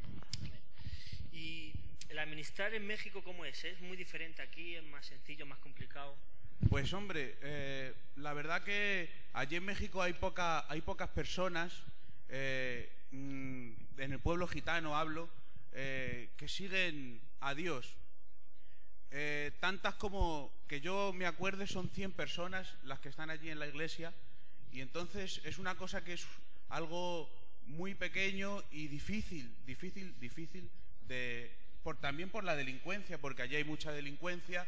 Speaker 3: ¿Y el administrar en México cómo es? ¿Es muy diferente aquí? ¿Es más sencillo, más complicado?
Speaker 6: Pues hombre, la verdad que allí en México hay pocas personas, en el pueblo gitano hablo, que siguen a Dios. Tantas como que yo me acuerde son 100 personas las que están allí en la iglesia, y entonces es una cosa que es algo muy pequeño y difícil también por la delincuencia, porque allí hay mucha delincuencia.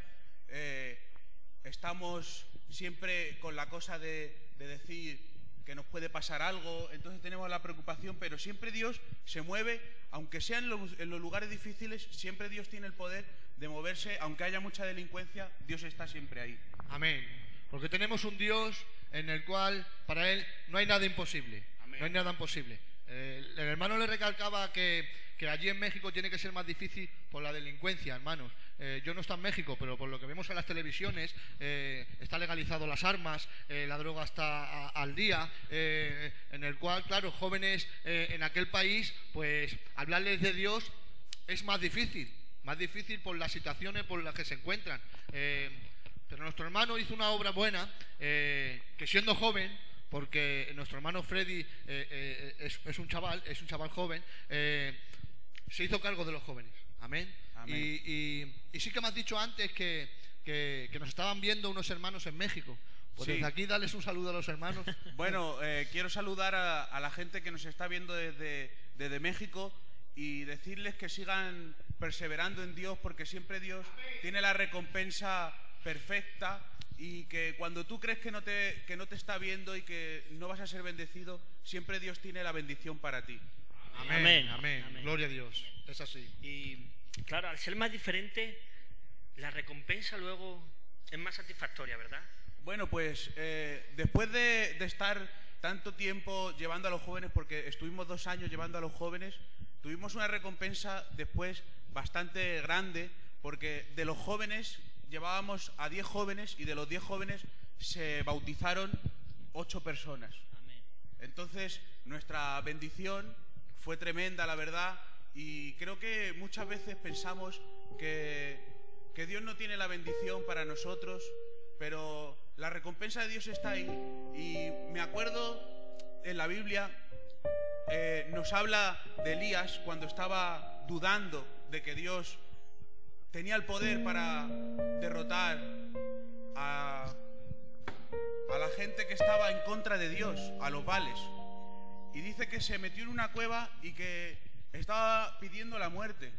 Speaker 6: Estamos siempre con la cosa de decir que nos puede pasar algo, entonces tenemos la preocupación, pero siempre Dios se mueve, aunque sean en los lugares difíciles, siempre Dios tiene el poder de moverse, aunque haya mucha delincuencia, Dios está siempre ahí.
Speaker 4: Amén. Porque tenemos un Dios en el cual para Él no hay nada imposible. Amén. No hay nada imposible. El hermano le recalcaba que allí en México tiene que ser más difícil por la delincuencia, hermanos. Yo no estoy en México, pero por lo que vemos en las televisiones, está legalizado las armas, la droga está al día, en el cual, claro, jóvenes en aquel país, pues hablarles de Dios es más difícil por las situaciones por las que se encuentran. Pero nuestro hermano hizo una obra buena, que siendo joven, porque nuestro hermano Freddy es un chaval joven, se hizo cargo de los jóvenes. Amén.
Speaker 6: Amén.
Speaker 4: Y sí que me has dicho antes que nos estaban viendo unos hermanos en México. Pues
Speaker 6: sí.
Speaker 4: Desde aquí darles un saludo a los hermanos.
Speaker 6: Bueno, quiero saludar a la gente que nos está viendo desde México y decirles que sigan perseverando en Dios, porque siempre Dios tiene la recompensa perfecta, y que cuando tú crees que no te está viendo y que no vas a ser bendecido, siempre Dios tiene la bendición para ti.
Speaker 4: Amén, amén, amén. Gloria a Dios. Es así.
Speaker 3: Y claro, al ser más diferente, la recompensa luego es más satisfactoria, ¿verdad?
Speaker 6: Bueno, pues después de estar tanto tiempo llevando a los jóvenes, porque estuvimos 2 años llevando a los jóvenes, tuvimos una recompensa después bastante grande, porque de los jóvenes llevábamos a 10 jóvenes y de los 10 jóvenes se bautizaron 8 personas.
Speaker 3: Amén.
Speaker 6: Entonces nuestra bendición fue tremenda, la verdad, y creo que muchas veces pensamos que Dios no tiene la bendición para nosotros, pero la recompensa de Dios está ahí. Y me acuerdo en la Biblia, nos habla de Elías cuando estaba dudando de que Dios tenía el poder para derrotar a la gente que estaba en contra de Dios, a los Baales. Y dice que se metió en una cueva y que estaba pidiendo la muerte.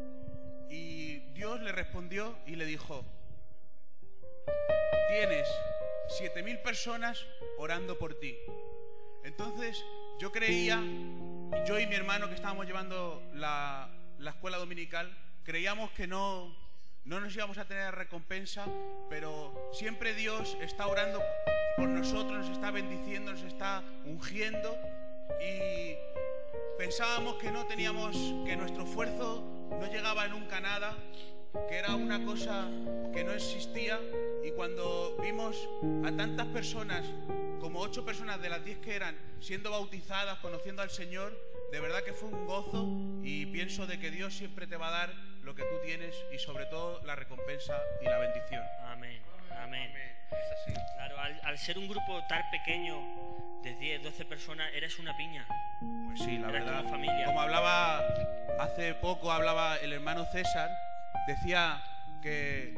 Speaker 6: Y Dios le respondió y le dijo: tienes 7.000 personas orando por ti. Entonces yo creía, yo y mi hermano que estábamos llevando la escuela dominical, creíamos que no nos íbamos a tener recompensa, pero siempre Dios está orando por nosotros, nos está bendiciendo, nos está ungiendo, y pensábamos que no teníamos, que nuestro esfuerzo no llegaba nunca a nada, que era una cosa que no existía. Y cuando vimos a tantas personas, como 8 personas de las 10 que eran, siendo bautizadas, conociendo al Señor, de verdad que fue un gozo, y pienso de que Dios siempre te va a dar lo que tú tienes, y sobre todo la recompensa y la bendición.
Speaker 3: Amén, amén.
Speaker 6: Es así.
Speaker 3: Claro, al ser un grupo tan pequeño de 10, 12 personas, eres una piña.
Speaker 6: Pues sí, la
Speaker 3: Era
Speaker 6: verdad.
Speaker 3: como familia.
Speaker 6: Como hablaba hace poco, hablaba el hermano César, decía que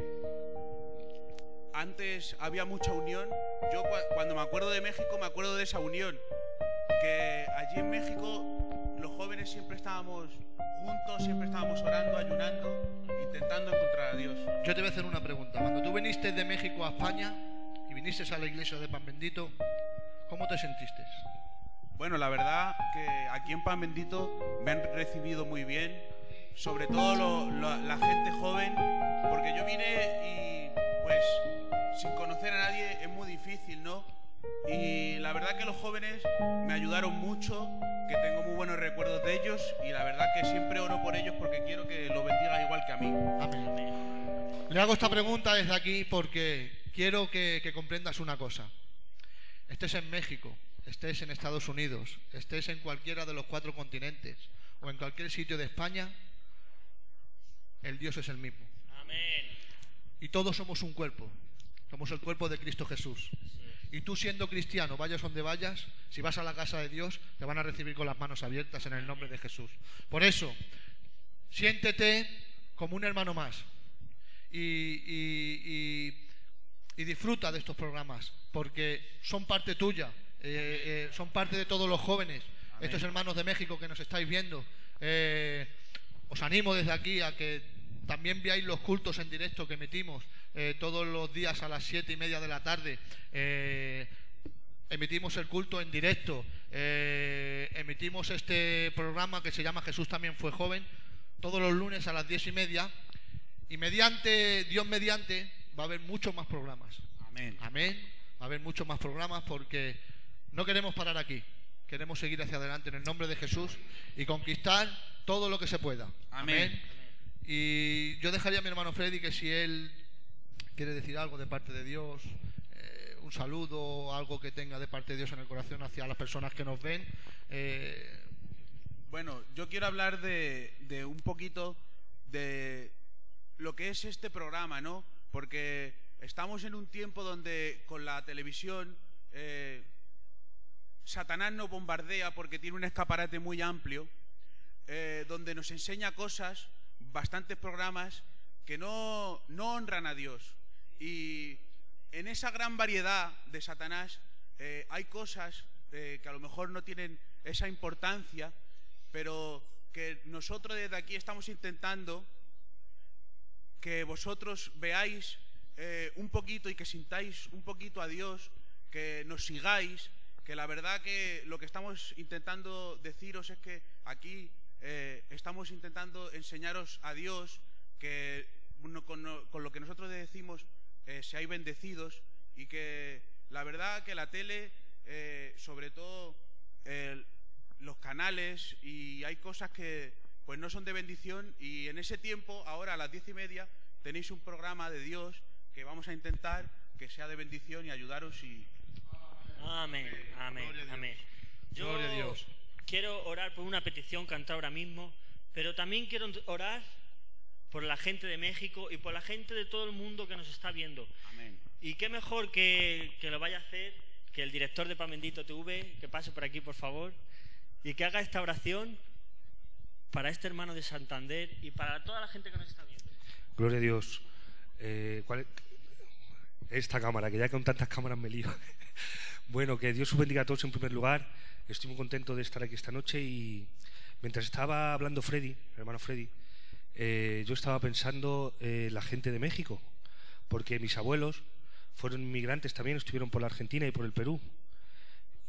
Speaker 6: antes había mucha unión. Yo cuando me acuerdo de México, me acuerdo de esa unión, que allí en México los jóvenes siempre estábamos juntos, siempre estábamos orando, ayunando, intentando encontrar a Dios.
Speaker 4: Yo te voy a hacer una pregunta. Cuando tú viniste de México a España y viniste a la iglesia de Pan Bendito, ¿cómo te sentiste?
Speaker 6: Bueno, la verdad que aquí en Pan Bendito me han recibido muy bien, sobre todo la gente joven, porque yo vine y pues sin conocer a nadie es muy difícil, ¿no? Y la verdad que los jóvenes me ayudaron mucho, que tengo muy buenos recuerdos de ellos, y la verdad que siempre oro por ellos porque quiero que lo bendiga igual que a mí.
Speaker 4: Amén. Le hago esta pregunta desde aquí porque quiero que comprendas una cosa. Estés en México, estés en Estados Unidos, estés en cualquiera de los 4 continentes o en cualquier sitio de España, el Dios es el mismo.
Speaker 3: Amén.
Speaker 4: Y todos somos un cuerpo. Somos el cuerpo de Cristo Jesús. Y tú, siendo cristiano, vayas donde vayas, si vas a la casa de Dios, te van a recibir con las manos abiertas en el nombre de Jesús. Por eso, siéntete como un hermano más y disfruta de estos programas, porque son parte tuya, son parte de todos los jóvenes. Amén. Estos hermanos de México que nos estáis viendo, os animo desde aquí a que también veáis los cultos en directo que emitimos todos los días a las 7:30 de la tarde. Emitimos el culto en directo, emitimos este programa que se llama Jesús también fue joven, todos los lunes a las 10:30, y Dios mediante, va a haber muchos más programas.
Speaker 6: Amén.
Speaker 4: Amén. Va a haber muchos más programas porque no queremos parar aquí. Queremos seguir hacia adelante en el nombre de Jesús y conquistar todo lo que se pueda.
Speaker 6: Amén.
Speaker 4: Amén. Y yo dejaría a mi hermano Freddy que si él quiere decir algo de parte de Dios, un saludo, algo que tenga de parte de Dios en el corazón hacia las personas que nos ven.
Speaker 6: Bueno, yo quiero hablar de un poquito de lo que es este programa, ¿no? Porque estamos en un tiempo donde con la televisión Satanás nos bombardea porque tiene un escaparate muy amplio, donde nos enseña cosas, bastantes programas que no honran a Dios. Y en esa gran variedad de Satanás hay cosas que a lo mejor no tienen esa importancia, pero que nosotros desde aquí estamos intentando que vosotros veáis un poquito y que sintáis un poquito a Dios, que nos sigáis, que la verdad que lo que estamos intentando deciros es que aquí estamos intentando enseñaros a Dios, que con lo que nosotros decimos seáis bendecidos, y que la verdad que la tele, sobre todo los canales, y hay cosas que pues no son de bendición, y en ese tiempo, ahora a las 10:30, tenéis un programa de Dios que vamos a intentar que sea de bendición y ayudaros. Y
Speaker 3: amén, amén, amén. Yo
Speaker 4: Gloria a Dios.
Speaker 3: quiero orar por una petición cantada ahora mismo, pero también quiero orar por la gente de México y por la gente de todo el mundo que nos está viendo.
Speaker 6: amén.
Speaker 3: Y qué mejor que lo vaya a hacer que el director de Pan Bendito TV, que pase por aquí, por favor, y que haga esta oración para este hermano de Santander y para toda la gente que nos está viendo.
Speaker 7: Gloria a Dios. ¿Cuál es? Esta cámara, que ya con tantas cámaras me lío. Bueno, que Dios os bendiga a todos en primer lugar. Estoy muy contento de estar aquí esta noche, y mientras estaba hablando Freddy, el hermano Freddy, yo estaba pensando la gente de México, porque mis abuelos fueron inmigrantes también, estuvieron por la Argentina y por el Perú,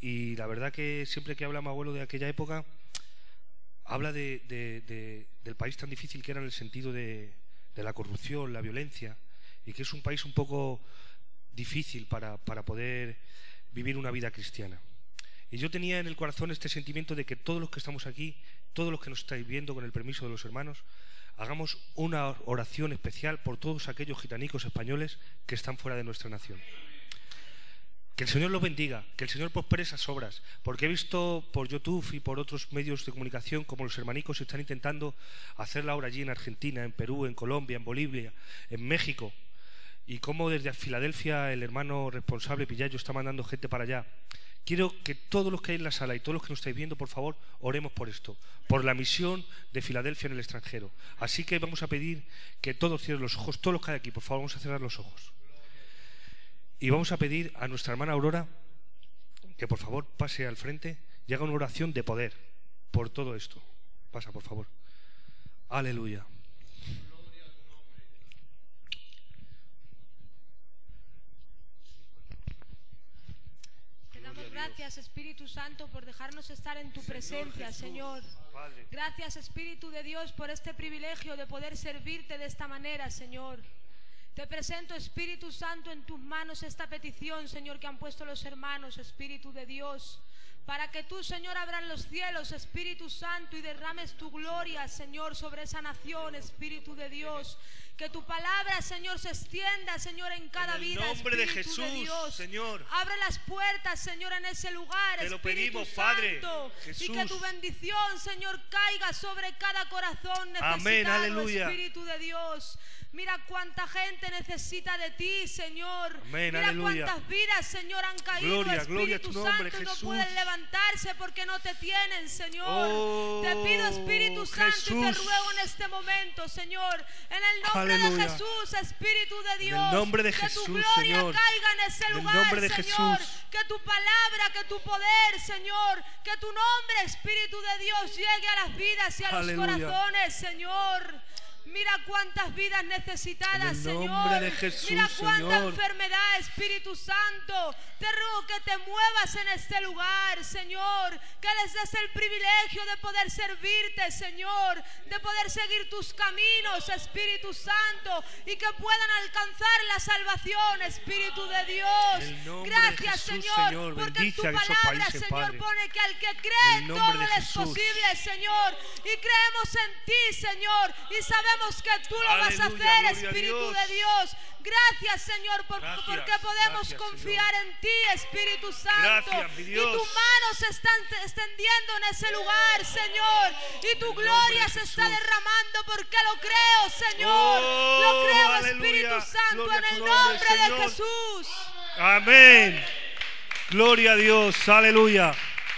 Speaker 7: y la verdad que siempre que habla mi abuelo de aquella época, habla del país tan difícil que era en el sentido de la corrupción, la violencia, y que es un país un poco difícil para poder vivir una vida cristiana. Y yo tenía en el corazón este sentimiento de que todos los que estamos aquí, todos los que nos estáis viendo, con el permiso de los hermanos, hagamos una oración especial por todos aquellos gitanicos españoles que están fuera de nuestra nación. Que el Señor los bendiga, que el Señor prospere esas obras, porque he visto por YouTube y por otros medios de comunicación como los hermanicos están intentando hacer la obra allí en Argentina, en Perú, en Colombia, en Bolivia, en México, y cómo desde Filadelfia el hermano responsable Pillayo está mandando gente para allá. Quiero que todos los que hay en la sala y todos los que nos estáis viendo, por favor, oremos por esto, por la misión de Filadelfia en el extranjero. Así que vamos a pedir que todos cierren los ojos, todos los que hay aquí, por favor, vamos a cerrar los ojos. Y vamos a pedir a nuestra hermana Aurora que por favor pase al frente y haga una oración de poder por todo esto. Pasa, por favor. Aleluya.
Speaker 2: Te damos gracias, Espíritu Santo, por dejarnos estar en tu presencia, Señor. Gracias, Espíritu de Dios, por este privilegio de poder servirte de esta manera, Señor. Te presento, Espíritu Santo, en tus manos esta petición, Señor, que han puesto los hermanos, Espíritu de Dios, para que tú, Señor, abras los cielos, Espíritu Santo, y derrames tu gloria, Señor, sobre esa nación, Espíritu de Dios. Que tu palabra, Señor, se extienda, Señor, en cada vida,
Speaker 7: En el nombre de
Speaker 2: Espíritu
Speaker 7: Jesús,
Speaker 2: de Dios.
Speaker 7: Señor.
Speaker 2: Abre las puertas, Señor, en ese lugar,
Speaker 7: Te lo
Speaker 2: Espíritu
Speaker 7: pedimos, Padre.
Speaker 2: Santo.
Speaker 7: Jesús.
Speaker 2: Y que tu bendición, Señor, caiga sobre cada corazón necesitado,
Speaker 7: Amén, aleluya.
Speaker 2: Espíritu de Dios. Mira cuánta gente necesita de ti, Señor.
Speaker 7: Amén,
Speaker 2: Mira
Speaker 7: aleluya.
Speaker 2: cuántas vidas, Señor, han caído,
Speaker 7: Gloria, gloria a
Speaker 2: Espíritu
Speaker 7: tu nombre,
Speaker 2: Santo, y no
Speaker 7: Jesús.
Speaker 2: pueden levantarse porque no te tienen, Señor.
Speaker 7: Oh,
Speaker 2: te pido, Espíritu Santo, y te
Speaker 7: Jesús.
Speaker 2: ruego en este momento, Señor, en el nombre
Speaker 7: Aleluya.
Speaker 2: de Jesús, Espíritu de
Speaker 7: En
Speaker 2: Dios,
Speaker 7: el nombre de
Speaker 2: que
Speaker 7: Jesús,
Speaker 2: tu gloria
Speaker 7: Señor.
Speaker 2: caiga en ese
Speaker 7: En el
Speaker 2: lugar,
Speaker 7: nombre de
Speaker 2: Señor.
Speaker 7: Jesús.
Speaker 2: Que tu palabra, que tu poder, Señor, que tu nombre, Espíritu de Dios, llegue a las vidas y a
Speaker 7: Aleluya.
Speaker 2: los corazones, Señor. Mira cuántas vidas necesitadas,
Speaker 7: En el
Speaker 2: Señor.
Speaker 7: nombre de Jesús,
Speaker 2: Mira cuánta
Speaker 7: Señor.
Speaker 2: enfermedad, Espíritu Santo. Te ruego que te muevas en este lugar, Señor. Que les des el privilegio de poder servirte, Señor. De poder seguir tus caminos, Espíritu Santo. Y que puedan alcanzar la salvación, Espíritu de Dios.
Speaker 7: En el nombre
Speaker 2: Gracias,
Speaker 7: de Jesús,
Speaker 2: Señor.
Speaker 7: Señor,
Speaker 2: Porque en
Speaker 7: bendice
Speaker 2: tu
Speaker 7: a esos
Speaker 2: palabra,
Speaker 7: países,
Speaker 2: Señor,
Speaker 7: Padre.
Speaker 2: pone que al que
Speaker 7: En
Speaker 2: cree
Speaker 7: el
Speaker 2: todo
Speaker 7: nombre de
Speaker 2: le es
Speaker 7: Jesús.
Speaker 2: posible, Señor. Y creemos en ti, Señor. Y sabemos que tú lo vas a
Speaker 7: Aleluya,
Speaker 2: hacer,
Speaker 7: gloria a
Speaker 2: Espíritu
Speaker 7: Dios.
Speaker 2: de Dios. Gracias, Señor,
Speaker 7: Gracias,
Speaker 2: porque podemos
Speaker 7: gracias,
Speaker 2: confiar en ti, Espíritu Santo.
Speaker 7: Gracias, mi
Speaker 2: y
Speaker 7: Dios.
Speaker 2: tus manos se están extendiendo en ese lugar, Señor. Y tu gloria
Speaker 7: de
Speaker 2: se está
Speaker 7: Jesús.
Speaker 2: derramando porque lo creo, Señor.
Speaker 7: Oh,
Speaker 2: lo creo,
Speaker 7: aleluya.
Speaker 2: Espíritu Santo,
Speaker 7: Gloria
Speaker 2: en
Speaker 7: a tu
Speaker 2: el
Speaker 7: nombre,
Speaker 2: nombre de
Speaker 7: Señor.
Speaker 2: Jesús.
Speaker 7: Amén. Gloria a Dios. Aleluya.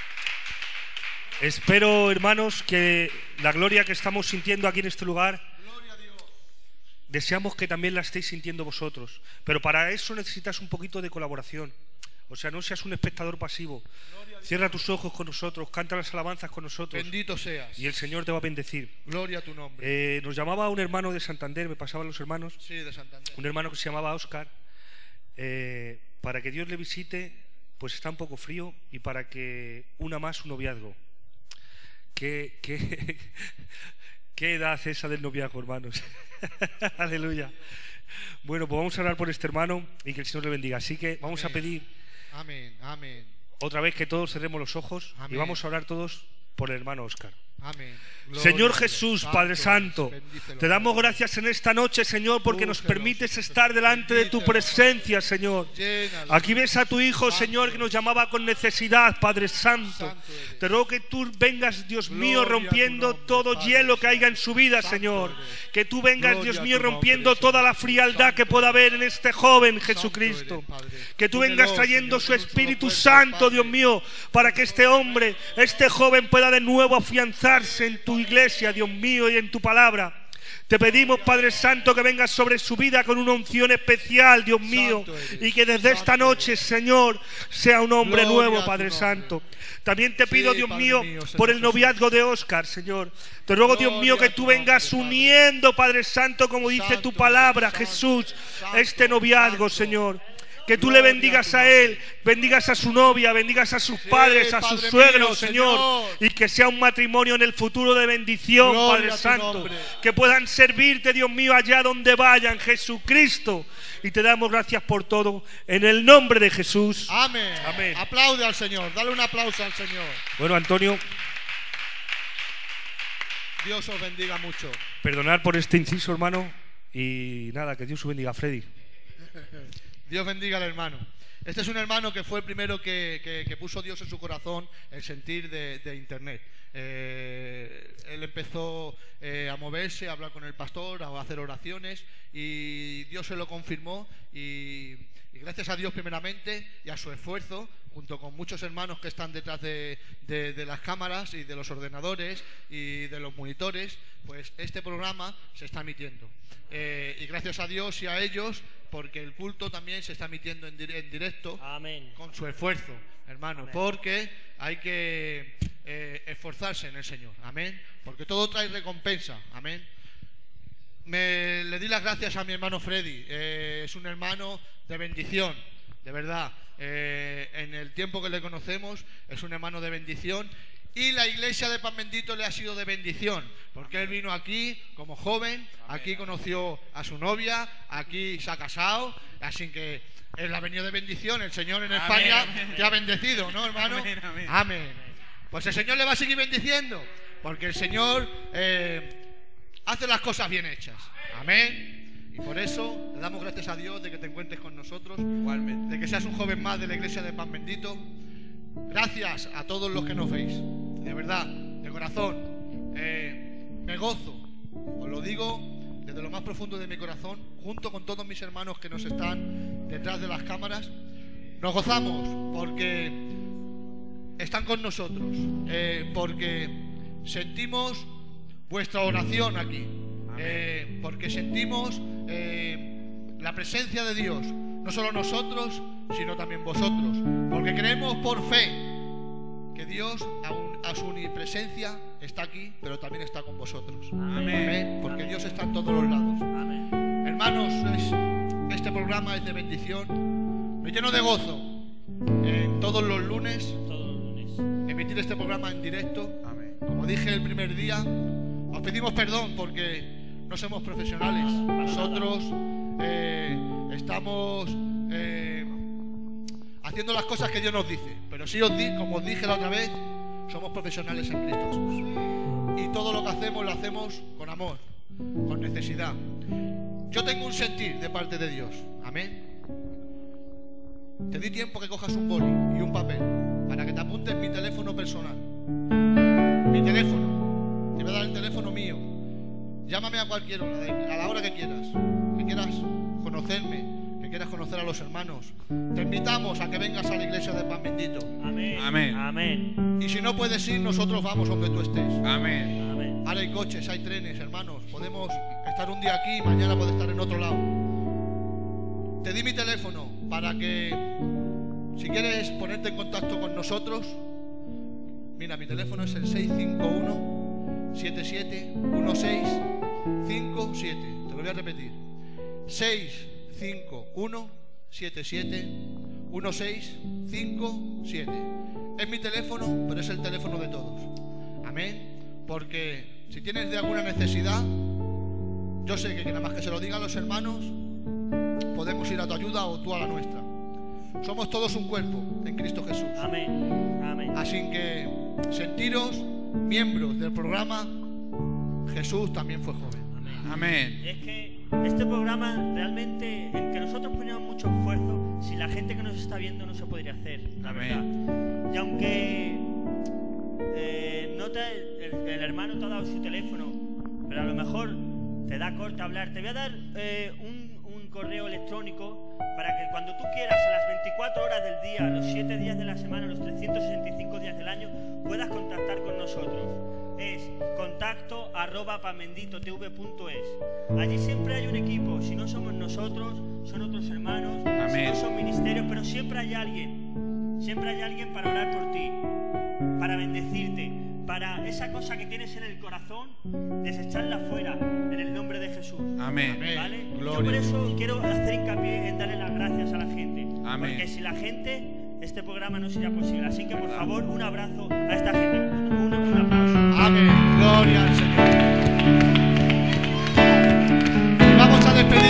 Speaker 7: Espero, hermanos, que la gloria que estamos sintiendo aquí en este lugar, deseamos que también la estéis sintiendo vosotros. Pero para eso necesitas un poquito de colaboración. O sea, no seas un espectador pasivo. Cierra tus ojos con nosotros, canta las alabanzas con nosotros.
Speaker 4: Bendito seas.
Speaker 7: Y el Señor te va a bendecir.
Speaker 4: Gloria a tu nombre.
Speaker 7: Nos llamaba un hermano de Santander, me pasaban los hermanos,
Speaker 4: Sí, de Santander.
Speaker 7: un hermano que se llamaba Óscar, para que Dios le visite, pues está un poco frío, y para que una más su noviazgo. ¿Qué edad esa del noviazgo, hermanos? Aleluya. Bueno, pues vamos a orar por este hermano y que el Señor le bendiga. Así que vamos a pedir
Speaker 4: Amén, amén,
Speaker 7: otra vez que todos cerremos los ojos y
Speaker 4: Amén.
Speaker 7: vamos a orar todos por el hermano Óscar.
Speaker 4: amén.
Speaker 7: Señor
Speaker 4: Gloria a Dios.
Speaker 7: Jesús, Padre Santo,
Speaker 4: bendícelo,
Speaker 7: te damos
Speaker 4: Padre.
Speaker 7: gracias en esta noche, Señor, porque nos
Speaker 4: Úselo,
Speaker 7: permites
Speaker 4: Señor.
Speaker 7: estar delante de tu
Speaker 4: Bendícelo,
Speaker 7: presencia, Señor.
Speaker 4: Llénalo.
Speaker 7: Aquí ves a tu Hijo,
Speaker 4: Santo
Speaker 7: Señor, que nos
Speaker 4: eres.
Speaker 7: llamaba con necesidad, Padre Santo.
Speaker 4: Santo eres.
Speaker 7: Te ruego que tú vengas, Dios mío,
Speaker 4: Gloria a tu
Speaker 7: rompiendo
Speaker 4: nombre,
Speaker 7: todo
Speaker 4: Padre
Speaker 7: hielo que
Speaker 4: Santo.
Speaker 7: haya en su vida,
Speaker 4: Santo
Speaker 7: Señor.
Speaker 4: eres.
Speaker 7: Que tú vengas,
Speaker 4: Gloria
Speaker 7: Dios
Speaker 4: a
Speaker 7: mío,
Speaker 4: tu nombre,
Speaker 7: rompiendo
Speaker 4: Señor.
Speaker 7: toda la frialdad
Speaker 4: Santo
Speaker 7: que pueda haber en este joven
Speaker 4: Santo
Speaker 7: Jesucristo.
Speaker 4: eres, Padre.
Speaker 7: Que tú vengas
Speaker 4: Únelo,
Speaker 7: trayendo
Speaker 4: Señor,
Speaker 7: su
Speaker 4: con un solo
Speaker 7: Espíritu
Speaker 4: cuerpo,
Speaker 7: Santo,
Speaker 4: Padre.
Speaker 7: Dios mío, para que este hombre, este joven pueda de nuevo afianzarse en tu iglesia, Dios mío, y en tu palabra. Te pedimos, Padre Santo, que vengas sobre su vida con una unción especial, Dios mío,
Speaker 4: Santo eres,
Speaker 7: y que desde esta
Speaker 4: santo
Speaker 7: noche,
Speaker 4: eres.
Speaker 7: Señor, sea un hombre
Speaker 4: Gloria a
Speaker 7: nuevo,
Speaker 4: tu
Speaker 7: Padre
Speaker 4: nombre.
Speaker 7: Santo. También te pido,
Speaker 4: Sí,
Speaker 7: Dios
Speaker 4: Padre
Speaker 7: mío,
Speaker 4: mío, Señor
Speaker 7: por el
Speaker 4: Jesús.
Speaker 7: noviazgo de Óscar, Señor. Te ruego, Dios mío,
Speaker 4: Gloria
Speaker 7: que
Speaker 4: a tu
Speaker 7: tú vengas
Speaker 4: nombre, Padre.
Speaker 7: uniendo, Padre Santo, como dice
Speaker 4: Santo
Speaker 7: tu
Speaker 4: eres,
Speaker 7: palabra,
Speaker 4: santo,
Speaker 7: Jesús,
Speaker 4: santo,
Speaker 7: este noviazgo,
Speaker 4: santo.
Speaker 7: Señor. Que tú le bendigas a él, bendigas a su novia, bendigas a sus padres, a sus
Speaker 4: Padre
Speaker 7: suegros,
Speaker 4: mío,
Speaker 7: Señor.
Speaker 4: Señor.
Speaker 7: Y que sea un matrimonio en el futuro de bendición,
Speaker 4: Gloria
Speaker 7: Padre
Speaker 4: a tu
Speaker 7: Santo.
Speaker 4: nombre.
Speaker 7: Que puedan servirte, Dios mío, allá donde vayan, Jesucristo. Y te damos gracias por todo, en el nombre de Jesús.
Speaker 4: Amén.
Speaker 7: Amén.
Speaker 4: Aplaude al Señor. Dale un aplauso al Señor.
Speaker 7: Bueno, Antonio,
Speaker 4: Dios os bendiga mucho.
Speaker 7: perdonar por este inciso, hermano. Y nada, que Dios os bendiga, Freddy.
Speaker 4: Dios bendiga al hermano. Este es un hermano que fue el primero que puso Dios en su corazón el sentir de Internet. Él empezó a moverse, a hablar con el pastor, a hacer oraciones y Dios se lo confirmó y gracias a Dios primeramente y a su esfuerzo, junto con muchos hermanos que están detrás de las cámaras y de los ordenadores y de los monitores, pues este programa se está emitiendo. Y gracias a Dios y a ellos, porque el culto también se está emitiendo en directo.
Speaker 3: Amén.
Speaker 4: Con su esfuerzo, hermano,
Speaker 3: Amén.
Speaker 4: porque hay que esforzarse en el Señor, amén, porque todo trae recompensa, amén. Le di las gracias a mi hermano Freddy, es un hermano de bendición, de verdad, en el tiempo que le conocemos es un hermano de bendición. Y la iglesia de Pan Bendito le ha sido de bendición, porque él vino aquí como joven, aquí conoció a su novia, aquí se ha casado, así que él ha venido de bendición, el Señor en España te ha bendecido, ¿no, hermano? Amén. Pues el Señor le va a seguir bendiciendo, porque el Señor hace las cosas bien hechas. Amén. Y por eso le damos gracias a Dios de que te encuentres con nosotros,
Speaker 6: Igualmente.
Speaker 4: de que seas un joven más de la iglesia de Pan Bendito. Gracias a todos los que nos veis, de verdad, de corazón, me gozo, os lo digo desde lo más profundo de mi corazón, junto con todos mis hermanos que nos están detrás de las cámaras, nos gozamos porque están con nosotros, porque sentimos vuestra oración aquí, porque sentimos la presencia de Dios, no solo nosotros, sino también vosotros, porque creemos por fe que Dios a su omnipresencia está aquí, pero también está con vosotros. Amén. Porque Dios está en todos los lados.
Speaker 3: Amén.
Speaker 4: Hermanos, este programa es de bendición. Me lleno de gozo todos los lunes emitir este programa en directo.
Speaker 6: Amén.
Speaker 4: Como dije el primer día, os pedimos perdón porque no somos profesionales. Nosotros estamos haciendo las cosas que Dios nos dice. Pero sí, como os dije la otra vez, somos profesionales en Cristo Jesús. Y todo lo que hacemos lo hacemos con amor, con necesidad. Yo tengo un sentir de parte de Dios. Amén. Te di tiempo que cojas un boli y un papel para que te apuntes mi teléfono personal. Mi teléfono. Te voy a dar el teléfono mío. Llámame a cualquier hora, a la hora que quieras conocerme, que quieras conocer a los hermanos. Te invitamos a que vengas a la iglesia de Pan Bendito.
Speaker 3: Amén.
Speaker 6: Amén.
Speaker 3: Amén.
Speaker 4: Y si no puedes ir, nosotros vamos donde tú estés.
Speaker 6: Amén.
Speaker 3: Amén.
Speaker 4: Ahora hay coches, hay trenes, hermanos. Podemos estar un día aquí y mañana puede estar en otro lado. Te di mi teléfono para que, si quieres ponerte en contacto con nosotros, mira, mi teléfono es el 651-771657. Te lo voy a repetir. 651-771657. Es mi teléfono, pero es el teléfono de todos. Amén. Porque si tienes de alguna necesidad, yo sé que nada más que se lo digan los hermanos, podemos ir a tu ayuda o tú a la nuestra. Somos todos un cuerpo en Cristo Jesús.
Speaker 3: Amén. Amén.
Speaker 4: Así que sentiros miembros del programa Jesús también fue joven.
Speaker 6: Amén.
Speaker 3: Es que este programa realmente, en que nosotros ponemos mucho esfuerzo, si la gente que nos está viendo no se podría hacer, la
Speaker 6: Amén.
Speaker 3: verdad. Y aunque el hermano te ha dado su teléfono, pero a lo mejor te da corte hablar, te voy a dar un correo electrónico para que cuando tú quieras, a las 24 horas del día, los 7 días de la semana, los 365 días del año, puedas contactar con nosotros. Es contacto@panbenditotv.es. Allí siempre hay un equipo. Si no somos nosotros, son otros hermanos.
Speaker 6: Amén.
Speaker 3: Si no son ministerios, pero siempre hay alguien. Siempre hay alguien para orar por ti, para bendecirte, para esa cosa que tienes en el corazón, desecharla fuera en el nombre de Jesús.
Speaker 6: Amén.
Speaker 3: ¿Vale? Yo
Speaker 4: Gloria.
Speaker 3: por eso quiero hacer hincapié en darle las gracias a la gente.
Speaker 6: Amén.
Speaker 3: Porque sin la gente este programa no sería posible. Así que por favor, un abrazo a esta gente. Un aplauso.
Speaker 4: Amén. Gloria al Señor. Vamos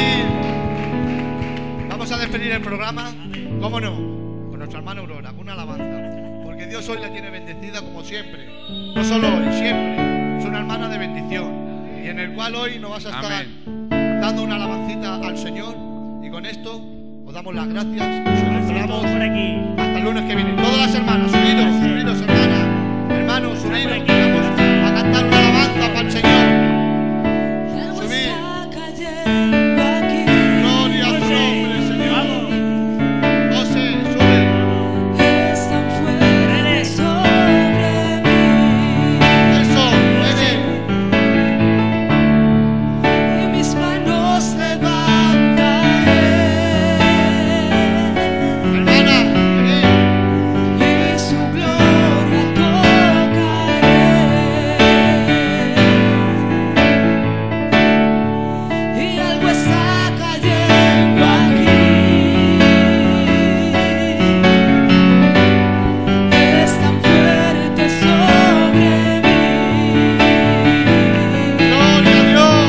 Speaker 4: a despedir el programa. ¿Cómo no? Con nuestra hermana Aurora, con una alabanza. Porque Dios hoy la tiene bendecida como siempre. No solo hoy, siempre. Es una hermana de bendición. Y en el cual hoy nos vas a estar dando una alabancita al Señor. Y con esto os damos las gracias. Os esperamos
Speaker 3: por aquí.
Speaker 4: hasta el lunes que viene. Todas las hermanas, subidos, hermanas, hermanos, subidos. Vamos a cantar una alabanza para el Señor. Subid. Gloria a tu nombre, Señor. José, sube. Eso, puede. Hermana, gloria a Dios.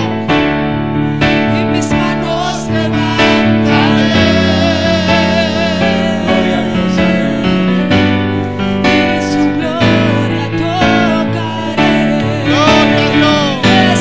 Speaker 4: Gloria a Dios.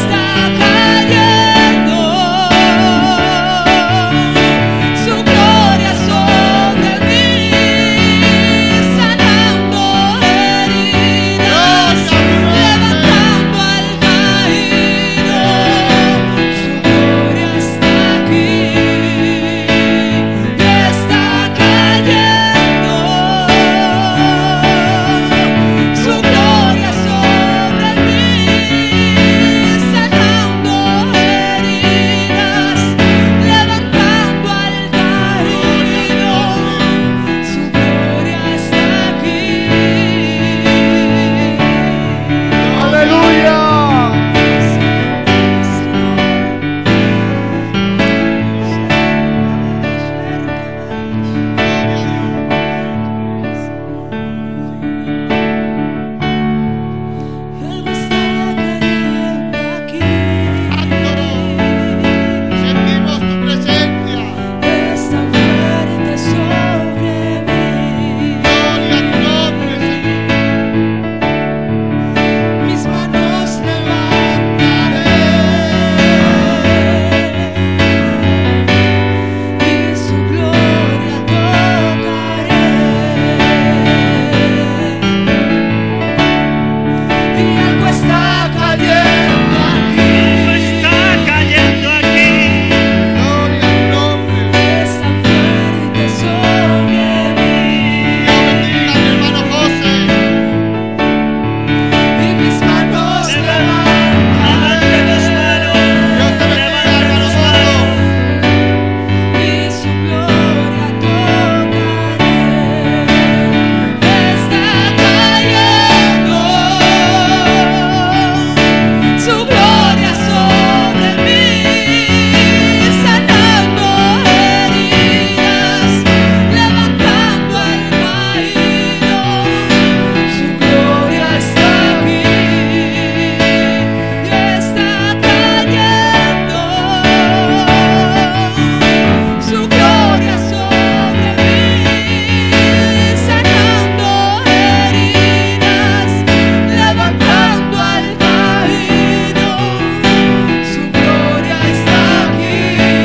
Speaker 4: Sentimos tu presencia. Gloria a tu nombre, Señor.
Speaker 2: Mis manos levantaré y su gloria tocaré. Y algo está cayendo aquí.
Speaker 3: Está cayendo aquí.
Speaker 4: Gloria a tu nombre.
Speaker 2: Es tan fuerte sobre mí.
Speaker 4: Dios bendiga a mi hermano José.
Speaker 2: Y mis manos levantaré
Speaker 3: Levante las manos.
Speaker 4: Dios te bendiga, hermano Eduardo.
Speaker 2: y su gloria tocaré. Está cayendo su gloria sobre mí, sanando heridas, levantando al caído. Su gloria está aquí y está cayendo. Su gloria sobre mí, sanando heridas, levantando al caído. Su gloria está aquí.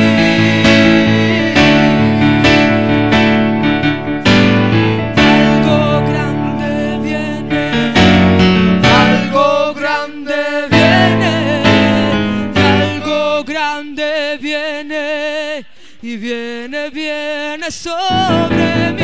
Speaker 2: Algo grande viene, algo grande viene, algo grande viene, y viene sobre mí.